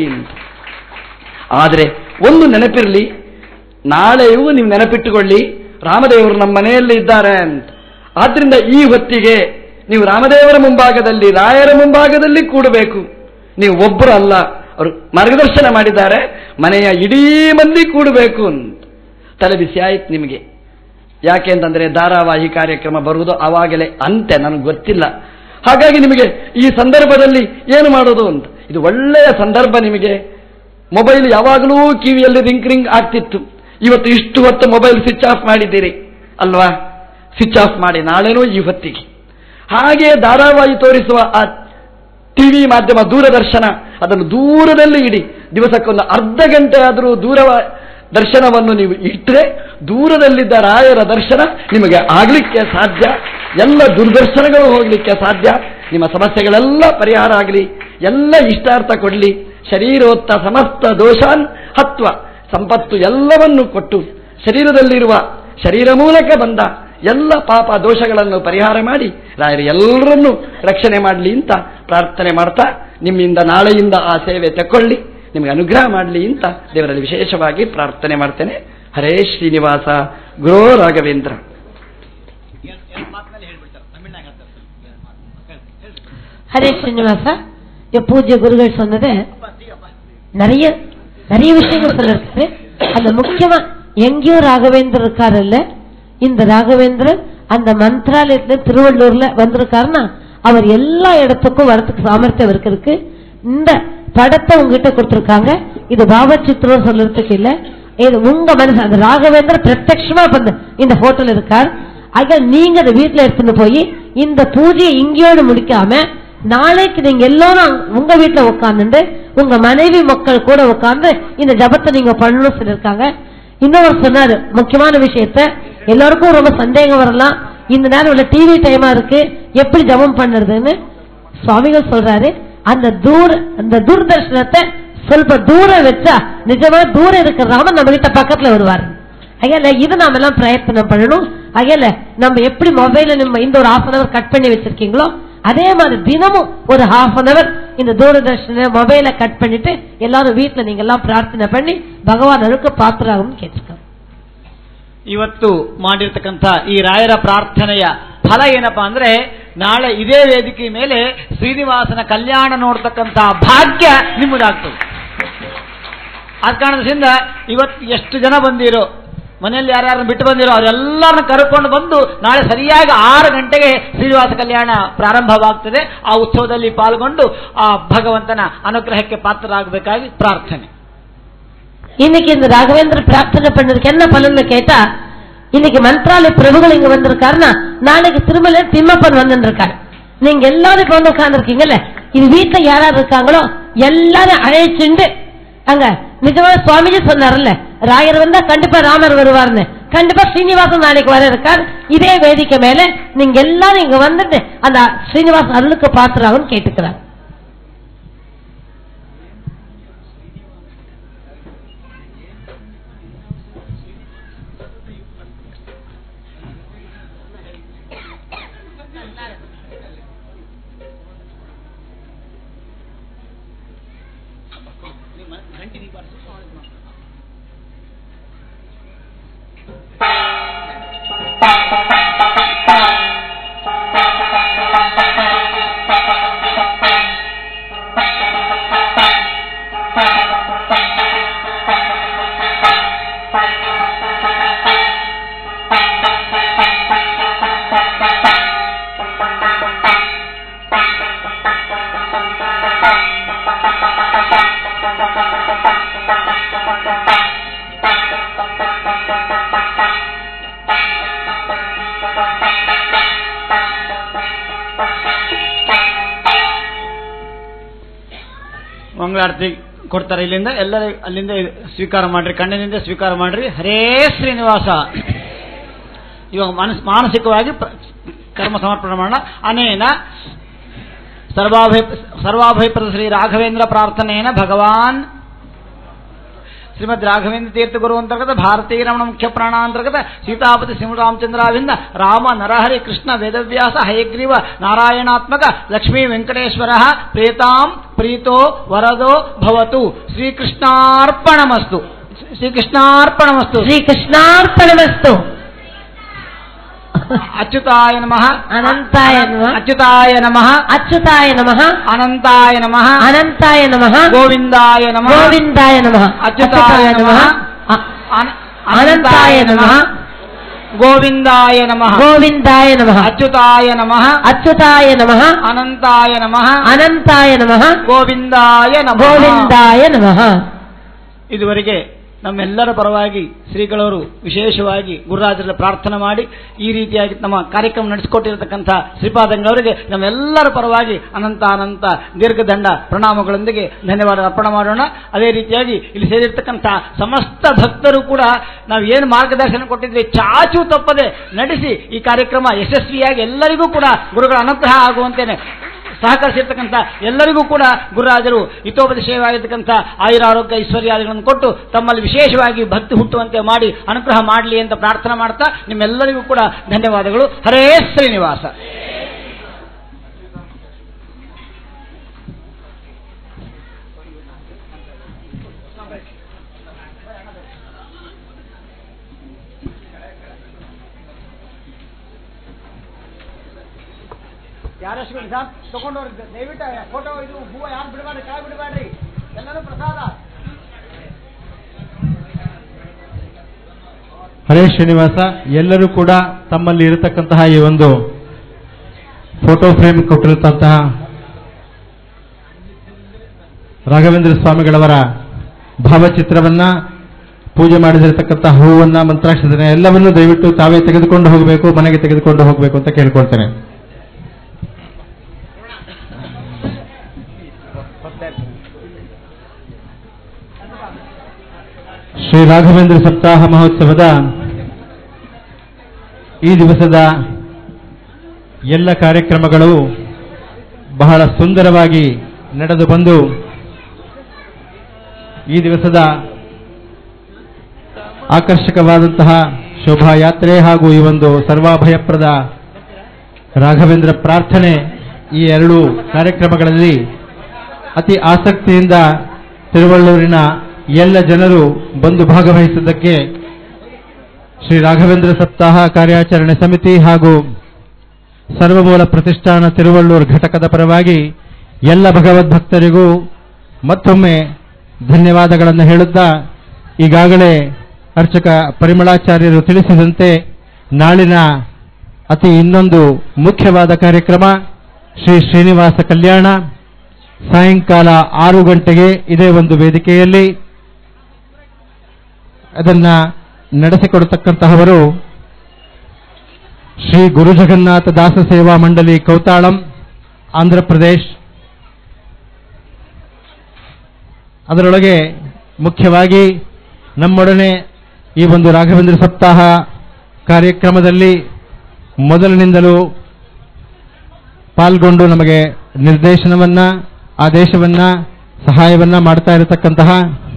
ಆದರೆ ಒಂದು ನೆನಪಿರಲಿ, ನಾಳೆಯೂ ನೀವು ನೆನಪಿಟ್ಟುಕೊಳ್ಳಿ, ರಾಮದೇವರು ನಮ್ಮ ಮನೆಯಲ್ಲಿ ಇದ್ದಾರೆ ಅಂತ. ಆದ್ರಿಂದ ಈ ಹೊತ್ತಿಗೆ ನೀವು ರಾಮದೇವರ ಮುಂಭಾಗದಲ್ಲಿ, ರಾಯರ ಮುಂಭಾಗದಲ್ಲಿ ಕೂಡಬೇಕು. ನೀವು ಒಬ್ಬರು ಅಲ್ಲ, ಅವರು ಮಾರ್ಗದರ್ಶನ ಮಾಡಿದ್ದಾರೆ, ಮನೆಯ ಇಡೀ ಮಂದಿ ಕೂಡಬೇಕು ಅಂತ. ತಲೆ ಬಿಸಿ ಆಯ್ತು ನಿಮಗೆ. ಯಾಕೆ ಅಂತಂದ್ರೆ ಧಾರಾವಾಹಿ ಕಾರ್ಯಕ್ರಮ ಬರುವುದು ಆವಾಗಲೇ ಅಂತೆ, ನನಗೆ ಗೊತ್ತಿಲ್ಲ. ಹಾಗಾಗಿ ನಿಮಗೆ ಈ ಸಂದರ್ಭದಲ್ಲಿ ಏನು ಮಾಡೋದು ಅಂತ, ಇದು ಒಳ್ಳೆಯ ಸಂದರ್ಭ ನಿಮಗೆ. ಮೊಬೈಲ್ ಯಾವಾಗಲೂ ಕಿವಿಯಲ್ಲಿ ರಿಂಗ್ ರಿಂಗ್ ಆಗ್ತಿತ್ತು. ಇವತ್ತು ಇಷ್ಟು ಹೊತ್ತು ಮೊಬೈಲ್ ಸ್ವಿಚ್ ಆಫ್ ಮಾಡಿದ್ದೀರಿ ಅಲ್ವಾ? ಸ್ವಿಚ್ ಆಫ್ ಮಾಡಿ ನಾಳೆನೂ ಈ ಹೊತ್ತಿಗೆ. ಹಾಗೆ ಧಾರಾವಾಹಿ ತೋರಿಸುವ ಆ ಟಿವಿ ಮಾಧ್ಯಮ ದೂರದರ್ಶನ, ಅದನ್ನು ದೂರದಲ್ಲಿ ಇಡಿ. ದಿವಸಕ್ಕೊಂದು ಅರ್ಧ ಗಂಟೆ ಆದರೂ ದೂರ ದರ್ಶನವನ್ನು ನೀವು ಇಟ್ಟರೆ ದೂರದಲ್ಲಿದ್ದ ರಾಯರ ದರ್ಶನ ನಿಮಗೆ ಆಗಲಿಕ್ಕೆ ಸಾಧ್ಯ. ಎಲ್ಲ ದುರ್ದರ್ಶನಗಳು ಹೋಗಲಿಕ್ಕೆ ಸಾಧ್ಯ. ನಿಮ್ಮ ಸಮಸ್ಯೆಗಳೆಲ್ಲ ಪರಿಹಾರ ಆಗಲಿ, ಎಲ್ಲ ಇಷ್ಟಾರ್ಥ ಕೊಡಲಿ. ಶರೀರೋತ್ತ ಸಮಸ್ತ ದೋಷಾನ್ ಹತ್ವ, ಸಂಪತ್ತು ಎಲ್ಲವನ್ನು ಕೊಟ್ಟು ಶರೀರದಲ್ಲಿರುವ, ಶರೀರ ಮೂಲಕ ಬಂದ ಎಲ್ಲ ಪಾಪ ದೋಷಗಳನ್ನು ಪರಿಹಾರ ಮಾಡಿ ರಾಯರು ಎಲ್ಲರನ್ನೂ ರಕ್ಷಣೆ ಮಾಡಲಿ ಅಂತ ಪ್ರಾರ್ಥನೆ ಮಾಡ್ತಾ, ನಿಮ್ಮಿಂದ ನಾಳೆಯಿಂದ ಆ ಸೇವೆ ತಕ್ಕೊಳ್ಳಿ, ನಿಮಗೆ ಅನುಗ್ರಹ ಮಾಡಲಿ ಅಂತ ದೇವರಲ್ಲಿ ವಿಶೇಷವಾಗಿ ಪ್ರಾರ್ಥನೆ ಮಾಡ್ತೇನೆ. ಹರೇ ಶ್ರೀನಿವಾಸ ಗುರೋ ರಾಘವೇಂದ್ರ. ஹரே ஸ்ரீனிவாசா. பூஜ்ய குருகள் சொன்னது நிறைய நிறைய விஷயங்கள் சொல்லிருக்காரு. அந்த முக்கியமா எங்கேயோ ராகவேந்தர் இருக்காரு இல்ல, இந்த ராகவேந்திரன் அந்த மந்திராலயத்துல திருவள்ளூர்ல வந்திருக்காருன்னா அவர் எல்லா இடத்துக்கும் வரத்துக்கு சாமர்த்தியம் இருக்கு. இந்த படத்தை உங்ககிட்ட கொடுத்திருக்காங்க, இது பாவச்சித்திரம் சொல்றதுக்கு இல்ல, இது உங்க மனசு. அந்த ராகவேந்திரன் பிரத்யட்சமா இந்த போட்டோல இருக்கார். ஆக நீங்க அதை வீட்டுல எடுத்துட்டு போய் இந்த பூஜையை இங்கேயோடு முடிக்காம நாளைக்கு நீங்க எல்லாரும் உங்க வீட்டுல உட்கார்ந்து உங்க மனைவி மக்கள் கூட உட்கார்ந்து இந்த ஜபத்தை நீங்க பண்ணணும் சொல்லிருக்காங்க. இன்னொரு சொன்னாரு முக்கியமான விஷயத்த, எல்லாருக்கும் ரொம்ப சந்தேகம் வரலாம், இந்த நேரம் உள்ள டிவி டைமா இருக்கு எப்படி ஜபம் பண்ணுறதுன்னு. சுவாமிகள் சொல்றாரு, அந்த தூர அந்த தூர்தர்ஷனத்தை ಸ್ವಲ್ಪ ದೂರ வச்சா நிஜமா தூரம் இருக்கிற ராமன் நம்ம கிட்ட பக்கத்துல வருவாரு. அகையில இது நாம எல்லாம் பிரயத்தனம் பண்ணணும். அகையில நம்ம எப்படி மொபைல நம்ம இந்த ஒரு ஹாஃப் அன் அவர் கட் பண்ணி வச்சிருக்கீங்களோ அதே மாதிரி தினமும் ஒரு ஹாஃப் அன் அவர் இந்த தூரதர்ஷன மொபைல கட் பண்ணிட்டு எல்லாரும் வீட்டுல நீங்க எல்லாம் ಪ್ರಾರ್ಥನೆ பண்ணி ಭಗವಾನ್ ಅನುಗ್ರಹ ಪಾತ್ರರಾಗಲು ಕೇಳ್ತಾರೆ. ಇವತ್ತು ಮಾಡಿರ್ತಕ್ಕಂಥ ಈ ರಾಯರ ಪ್ರಾರ್ಥನೆಯ ಫಲ ಏನಪ್ಪಾ ಅಂದ್ರೆ, ನಾಳೆ ಇದೇ ವೇದಿಕೆ ಮೇಲೆ ಶ್ರೀನಿವಾಸನ ಕಲ್ಯಾಣ ನೋಡ್ತಕ್ಕಂಥ ಭಾಗ್ಯ ನಿಮ್ಮದಾಗ್ತದೆ. ಆ ಕಾರಣದಿಂದ ಇವತ್ತು ಎಷ್ಟು ಜನ ಬಂದಿರೋ, ಮನೆಯಲ್ಲಿ ಯಾರ್ಯಾರನ್ನು ಬಿಟ್ಟು ಬಂದಿರೋ ಅವರೆಲ್ಲರನ್ನ ಕರ್ಕೊಂಡು ಬಂದು ನಾಳೆ ಸರಿಯಾಗಿ ಆರು ಗಂಟೆಗೆ ಶ್ರೀನಿವಾಸ ಕಲ್ಯಾಣ ಪ್ರಾರಂಭವಾಗ್ತದೆ. ಆ ಉತ್ಸವದಲ್ಲಿ ಪಾಲ್ಗೊಂಡು ಆ ಭಗವಂತನ ಅನುಗ್ರಹಕ್ಕೆ ಪಾತ್ರರಾಗಬೇಕಾಗಿ ಪ್ರಾರ್ಥನೆ. இன்னைக்கு இந்த ராகவேந்திர பிரார்த்தனை பண்ணதுக்கு என்ன பலன்னு கேட்டா, இன்னைக்கு மந்திராலய பிரபுகள் இங்க வந்திருக்காருன்னா நாளைக்கு திருமலை திம்மப்பன் வந்துருக்காரு. நீங்க எல்லாரும் இப்ப வந்து உட்கார்ந்து இருக்கீங்கல்ல, இது வீட்டுல யாராவது இருக்காங்களோ எல்லாரும் அழைச்சுண்டு அங்க நிஜமா சுவாமிஜி சொன்னார்ல, ராயர் வந்தா கண்டிப்பா ராமர் வருவார்னு, கண்டிப்பா ஸ்ரீனிவாசன் நாளைக்கு வர இருக்கார். இதே வேதிக்கை மேல நீங்க எல்லாரும் இங்க வந்துட்டு அந்த ஸ்ரீனிவாசன் அருளுக்கு பாத்துறாங்கன்னு கேட்டுக்கிறார். Thank you. ಮಂಗಳಾರತಿ ಕೊಡ್ತಾರೆ ಇಲ್ಲಿಂದ. ಎಲ್ಲರೂ ಅಲ್ಲಿಂದ ಸ್ವೀಕಾರ ಮಾಡ್ರಿ, ಕಣ್ಣಿನಿಂದ ಸ್ವೀಕಾರ ಮಾಡ್ರಿ. ಹರೇ ಶ್ರೀನಿವಾಸ. ಇವಾಗ ಮನಸ್ ಮಾನಸಿಕವಾಗಿ ಕರ್ಮ ಸಮರ್ಪಣೆ ಮಾಡೋಣ. ಅನೇನ ಸರ್ವಾಭಯ ಸರ್ವಾಭಯಪ್ರದ ಶ್ರೀ ರಾಘವೇಂದ್ರ ಪ್ರಾರ್ಥನೆಯನ ಭಗವಾನ್ ಶ್ರೀಮದ್ ರಾಘವೇಂದ್ರ ತೀರ್ಥ ಗುರು ಅಂತರ್ಗತ ಭಾರತೀಯ ರಮಣ ಮುಖ್ಯ ಪ್ರಾಣಾಂತರ್ಗತ ಸೀತಾಪತಿ ಸಿಂಹರಾಮಚಂದ್ರಾವಿಂದ ರಾಮ ನರಹರಿ ಕೃಷ್ಣ ವೇದವ್ಯಾಸ ಹಯಗ್ರೀವ ನಾರಾಯಣಾತ್ಮಕ ಲಕ್ಷ್ಮೀ ವೆಂಕಟೇಶ್ವರ ಪ್ರೇತಾಂ ಪ್ರೀತೋ ವರದೋ ಭವತು. ಶ್ರೀಕೃಷ್ಣಾರ್ಪಣಮಸ್ತು. ಶ್ರೀಕೃಷ್ಣಾರ್ಪಣಮಸ್ತು. ಶ್ರೀಕೃಷ್ಣಾರ್ಪಣಮಸ್ತು. ಅಚ್ಯುತಾಯ ನಮಃ ಅನಂತಾಯ ನಮಃ. ಅಚ್ಯುತಾಯ ನಮಃ ಅಚ್ಯುತಾಯ ನಮಃ. ಅನಂತಾಯ ನಮಃ. ಅನಂತಾಯ ನಮಃ. ಗೋವಿಂದಾಯ ನಮಃ. ಗೋವಿಂದಾಯ ನಮಃ. ಅಚ್ಯುತಾಯ ನಮಃ. ಅನಂತಾಯ ನಮಃ. ಗೋವಿಂದಾಯ ನಮಃ. ಗೋವಿಂದಾಯ ನಮಃ. ಅಚ್ಯುತಾಯ ನಮಃ. ಅಚ್ಯುತಾಯ ನಮಃ. ಅನಂತಾಯ ನಮಃ. ಅನಂತಾಯ ನಮಃ. ಗೋವಿಂದಾಯ ನಮಃ. ಗೋವಿಂದಾಯ ನಮಃ. ಇದುವರೆಗೆ ನಮ್ಮೆಲ್ಲರ ಪರವಾಗಿ ಶ್ರೀಗಳವರು ವಿಶೇಷವಾಗಿ ಗುರುರಾಜರ ಪ್ರಾರ್ಥನೆ ಮಾಡಿ ಈ ರೀತಿಯಾಗಿ ನಮ್ಮ ಕಾರ್ಯಕ್ರಮ ನಡೆಸಿಕೊಟ್ಟಿರತಕ್ಕಂಥ ಶ್ರೀಪಾದಂಗಳವರಿಗೆ ನಮ್ಮೆಲ್ಲರ ಪರವಾಗಿ ಅನಂತ ಅನಂತ ದೀರ್ಘದಂಡ ಪ್ರಣಾಮಗಳೊಂದಿಗೆ ಧನ್ಯವಾದ ಅರ್ಪಣೆ ಮಾಡೋಣ. ಅದೇ ರೀತಿಯಾಗಿ ಇಲ್ಲಿ ಸೇರಿರ್ತಕ್ಕಂಥ ಸಮಸ್ತ ಭಕ್ತರು ಕೂಡ ನಾವು ಏನು ಮಾರ್ಗದರ್ಶನ ಕೊಟ್ಟಿದ್ವಿ ಚಾಚು ತಪ್ಪದೆ ನಡೆಸಿ ಈ ಕಾರ್ಯಕ್ರಮ ಯಶಸ್ವಿಯಾಗಿ ಎಲ್ಲರಿಗೂ ಕೂಡ ಗುರುಗಳ ಅನುಗ್ರಹ ಆಗುವಂತೇನೆ ಸಹಕರಿಸಿರ್ತಕ್ಕಂಥ ಎಲ್ಲರಿಗೂ ಕೂಡ ಗುರುರಾಜರು ಹಿತೋಪದೇಶವಾಗಿರ್ತಕ್ಕಂಥ ಆಯುರಾರೋಗ್ಯ ಐಶ್ವರ್ಯಾದಿಗಳನ್ನು ಕೊಟ್ಟು ತಮ್ಮಲ್ಲಿ ವಿಶೇಷವಾಗಿ ಭಕ್ತಿ ಹುಟ್ಟುವಂತೆ ಮಾಡಿ ಅನುಗ್ರಹ ಮಾಡಲಿ ಅಂತ ಪ್ರಾರ್ಥನೆ ಮಾಡ್ತಾ ನಿಮ್ಮೆಲ್ಲರಿಗೂ ಕೂಡ ಧನ್ಯವಾದಗಳು. ಹರೇ ಶ್ರೀನಿವಾಸ. ಯಾರಷ್ಟು ಸರ್ ತಗೊಂಡವ್ರಿ ದಯವಿಟ್ಟು ಫೋಟೋ ಇದು ಹೂವು ಯಾರು ಬಿಡಬೇಡ್ರಿ, ಕಾಯಿ ಬಿಡಬೇಡ್ರಿ, ಎಲ್ಲರೂ ಪ್ರಸಾದ. ಹರೇ ಶ್ರೀನಿವಾಸ. ಎಲ್ಲರೂ ಕೂಡ ತಮ್ಮಲ್ಲಿ ಇರತಕ್ಕಂತಹ ಈ ಒಂದು ಫೋಟೋ ಫ್ರೇಮ್ ಕೊಟ್ಟಿರತಕ್ಕಂತಹ ರಾಘವೇಂದ್ರ ಸ್ವಾಮಿಗಳವರ ಭಾವಚಿತ್ರವನ್ನ, ಪೂಜೆ ಮಾಡಿದಿರತಕ್ಕಂತಹ ಹೂವನ್ನ, ಮಂತ್ರಾಕ್ಷತೆನ ಎಲ್ಲವನ್ನೂ ದಯವಿಟ್ಟು ತಾವೇ ತೆಗೆದುಕೊಂಡು ಹೋಗಬೇಕು, ಮನೆಗೆ ತೆಗೆದುಕೊಂಡು ಹೋಗಬೇಕು ಅಂತ ಕೇಳ್ಕೊಳ್ತೇನೆ. ಶ್ರೀ ರಾಘವೇಂದ್ರ ಸಪ್ತಾಹ ಮಹೋತ್ಸವದ ಈ ದಿವಸದ ಎಲ್ಲ ಕಾರ್ಯಕ್ರಮಗಳು ಬಹಳ ಸುಂದರವಾಗಿ ನಡೆದು ಬಂದು ಈ ದಿವಸದ ಆಕರ್ಷಕವಾದಂತಹ ಶೋಭಾಯಾತ್ರೆ ಹಾಗೂ ಈ ಒಂದು ಸರ್ವಾಭಯಪ್ರದ ರಾಘವೇಂದ್ರ ಪ್ರಾರ್ಥನೆ ಈ ಎರಡು ಕಾರ್ಯಕ್ರಮಗಳಲ್ಲಿ ಅತಿ ಆಸಕ್ತಿಯಿಂದ ತಿರುವಳ್ಳೂರಿನ ಎಲ್ಲ ಜನರು ಬಂದು ಭಾಗವಹಿಸಿದ್ದಕ್ಕೆ ಶ್ರೀ ರಾಘವೇಂದ್ರ ಸಪ್ತಾಹ ಕಾರ್ಯಾಚರಣೆ ಸಮಿತಿ ಹಾಗೂ ಸರ್ವಮೂಲ ಪ್ರತಿಷ್ಠಾನ ತಿರುವಳ್ಳೂರು ಘಟಕದ ಪರವಾಗಿ ಎಲ್ಲ ಭಗವದ್ಭಕ್ತರಿಗೂ ಮತ್ತೊಮ್ಮೆ ಧನ್ಯವಾದಗಳನ್ನು ಹೇಳುತ್ತಾ, ಈಗಾಗಲೇ ಅರ್ಚಕ ಪರಿಮಳಾಚಾರ್ಯರು ತಿಳಿಸಿದಂತೆ ನಾಳಿನ ಅತಿ ಇನ್ನೊಂದು ಮುಖ್ಯವಾದ ಕಾರ್ಯಕ್ರಮ ಶ್ರೀ ಶ್ರೀನಿವಾಸ ಕಲ್ಯಾಣ ಸಾಯಂಕಾಲ ಆರು ಗಂಟೆಗೆ ಇದೇ ಒಂದು ವೇದಿಕೆಯಲ್ಲಿ ಅದನ್ನ ನಡೆಸಿಕೊಡತಕ್ಕಂತಹವರು ಶ್ರೀ ಗುರು ಜಗನ್ನಾಥ ದಾಸ ಸೇವಾ ಮಂಡಳಿ ಕೌತಾಳಂ, ಆಂಧ್ರಪ್ರದೇಶ್. ಅದರೊಳಗೆ ಮುಖ್ಯವಾಗಿ ನಮ್ಮೊಡನೆ ಈ ಒಂದು ರಾಘವೇಂದ್ರ ಸಪ್ತಾಹ ಕಾರ್ಯಕ್ರಮದಲ್ಲಿ ಮೊದಲಿನಿಂದಲೂ ಪಾಲ್ಗೊಂಡು ನಮಗೆ ನಿರ್ದೇಶನವನ್ನ, ಆದೇಶವನ್ನ, ಸಹಾಯವನ್ನ ಮಾಡ್ತಾ ಇರತಕ್ಕಂತಹ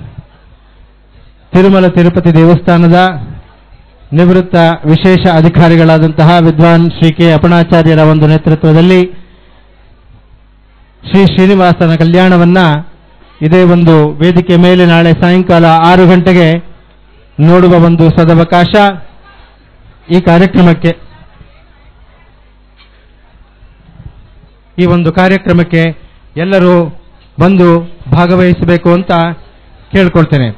ತಿರುಮಲ ತಿರುಪತಿ ದೇವಸ್ಥಾನದ ನಿವೃತ್ತ ವಿಶೇಷ ಅಧಿಕಾರಿಗಳಾದಂತಹ ವಿದ್ವಾನ್ ಶ್ರೀ ಕೆ ಅಪಣಾಚಾರ್ಯರ ಒಂದು ನೇತೃತ್ವದಲ್ಲಿ ಶ್ರೀ ಶ್ರೀನಿವಾಸನ ಕಲ್ಯಾಣವನ್ನ ಇದೇ ಒಂದು ವೇದಿಕೆ ಮೇಲೆ ನಾಳೆ ಸಾಯಂಕಾಲ ಆರು ಗಂಟೆಗೆ ನೋಡುವ ಒಂದು ಸದವಕಾಶ. ಈ ಕಾರ್ಯಕ್ರಮಕ್ಕೆ ಈ ಒಂದು ಕಾರ್ಯಕ್ರಮಕ್ಕೆ ಎಲ್ಲರೂ ಬಂದು ಭಾಗವಹಿಸಬೇಕು ಅಂತ ಕೇಳ್ಕೊಳ್ತೇನೆ.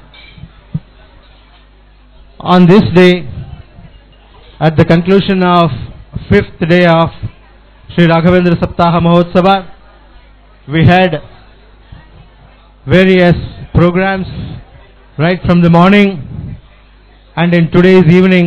On this day, at the conclusion of fifth day of Sri Raghavendra Saptaha Mahotsava, we had various programs right from the morning, and in today's evening,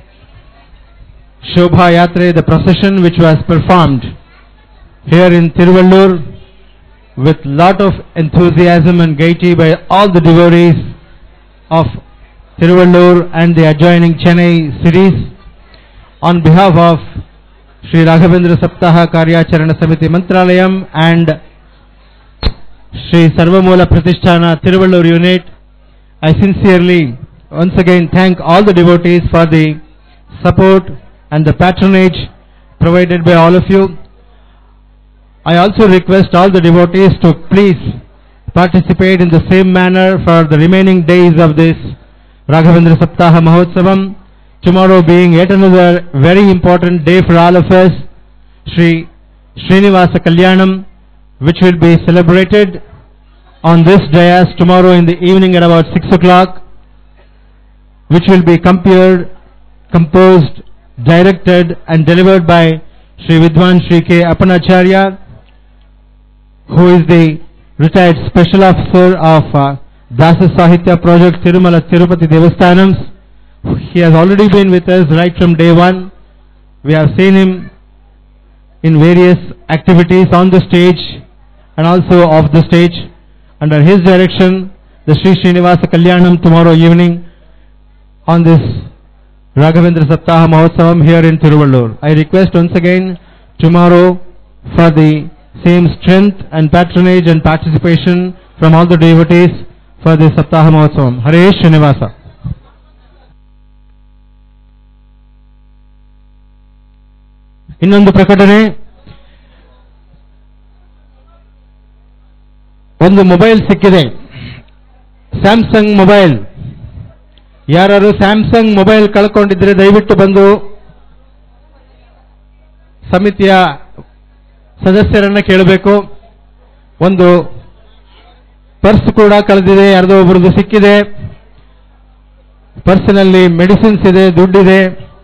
Shobha Yatre, the procession which was performed here in Tiruvallur with lot of enthusiasm and gaiety by all the devotees of Tiruvallur and the adjoining Chennai cities. On behalf of Sri Raghavendra Saptaha Karyacharana Samiti Mantralayam and Sri Sarvamoola Pratisthana Tiruvallur unit, I sincerely once again thank all the devotees for the support and the patronage provided by all of you. I also request all the devotees to please participate in the same manner for the remaining days of this Raghavendra Saptaha Mahotsavam. Tomorrow being yet another very important day for all of us, Sri Srinivasa Kalyanam, which will be celebrated on this dais tomorrow in the evening at about six o'clock, which will be composed, composed, directed and delivered by Sri Vidwan Sri K. Appanacharya, who is the retired special officer of uh, Dasa Sahitya Project Tirumala Tirupati Devasthanams. He has already been with us right from day one. We have seen him in various activities on the stage and also off the stage. Under his direction, the Sri Srinivasa Kalyanam tomorrow evening on this Raghavendra Saptaha Mahotsavam here in Tiruvallur. I request once again tomorrow for the same strength and patronage and participation from all the devotees for this Saptaha Mahotsavam. Hare Srinivasa. ಇನ್ನೊಂದು ಪ್ರಕಟಣೆ, ಒಂದು ಮೊಬೈಲ್ ಸಿಕ್ಕಿದೆ, ಸ್ಯಾಮ್ಸಂಗ್ ಮೊಬೈಲ್. ಯಾರು ಸ್ಯಾಮ್ಸಂಗ್ ಮೊಬೈಲ್ ಕಳ್ಕೊಂಡಿದ್ರೆ ದಯವಿಟ್ಟು ಬಂದು ಸಮಿತಿಯ ಸದಸ್ಯರನ್ನ ಕೇಳಬೇಕು. ಒಂದು ಪರ್ಸ್ ಕೂಡ ಕಳೆದಿದೆ, ಯಾರ್ದೋ ಒಬ್ಬರದು ಸಿಕ್ಕಿದೆ. ಪರ್ಸ್ನಲ್ಲಿ ಮೆಡಿಸಿನ್ಸ್ ಇದೆ, ದುಡ್ಡಿದೆ.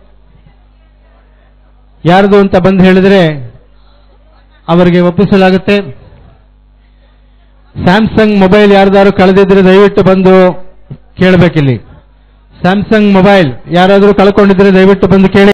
ಯಾರ್ದು ಅಂತ ಬಂದು ಹೇಳಿದ್ರೆ ಅವರಿಗೆ ಒಪ್ಪಿಸಲಾಗುತ್ತೆ. ಸ್ಯಾಮ್ಸಂಗ್ ಮೊಬೈಲ್ ಯಾರ್ದಾರು ಕಳೆದಿದ್ರೆ ದಯವಿಟ್ಟು ಬಂದು ಕೇಳಬೇಕಿಲ್ಲಿ. ಸ್ಯಾಮ್ಸಂಗ್ ಮೊಬೈಲ್ ಯಾರಾದರೂ ಕಳ್ಕೊಂಡಿದ್ರೆ ದಯವಿಟ್ಟು ಬಂದು ಕೇಳಿ.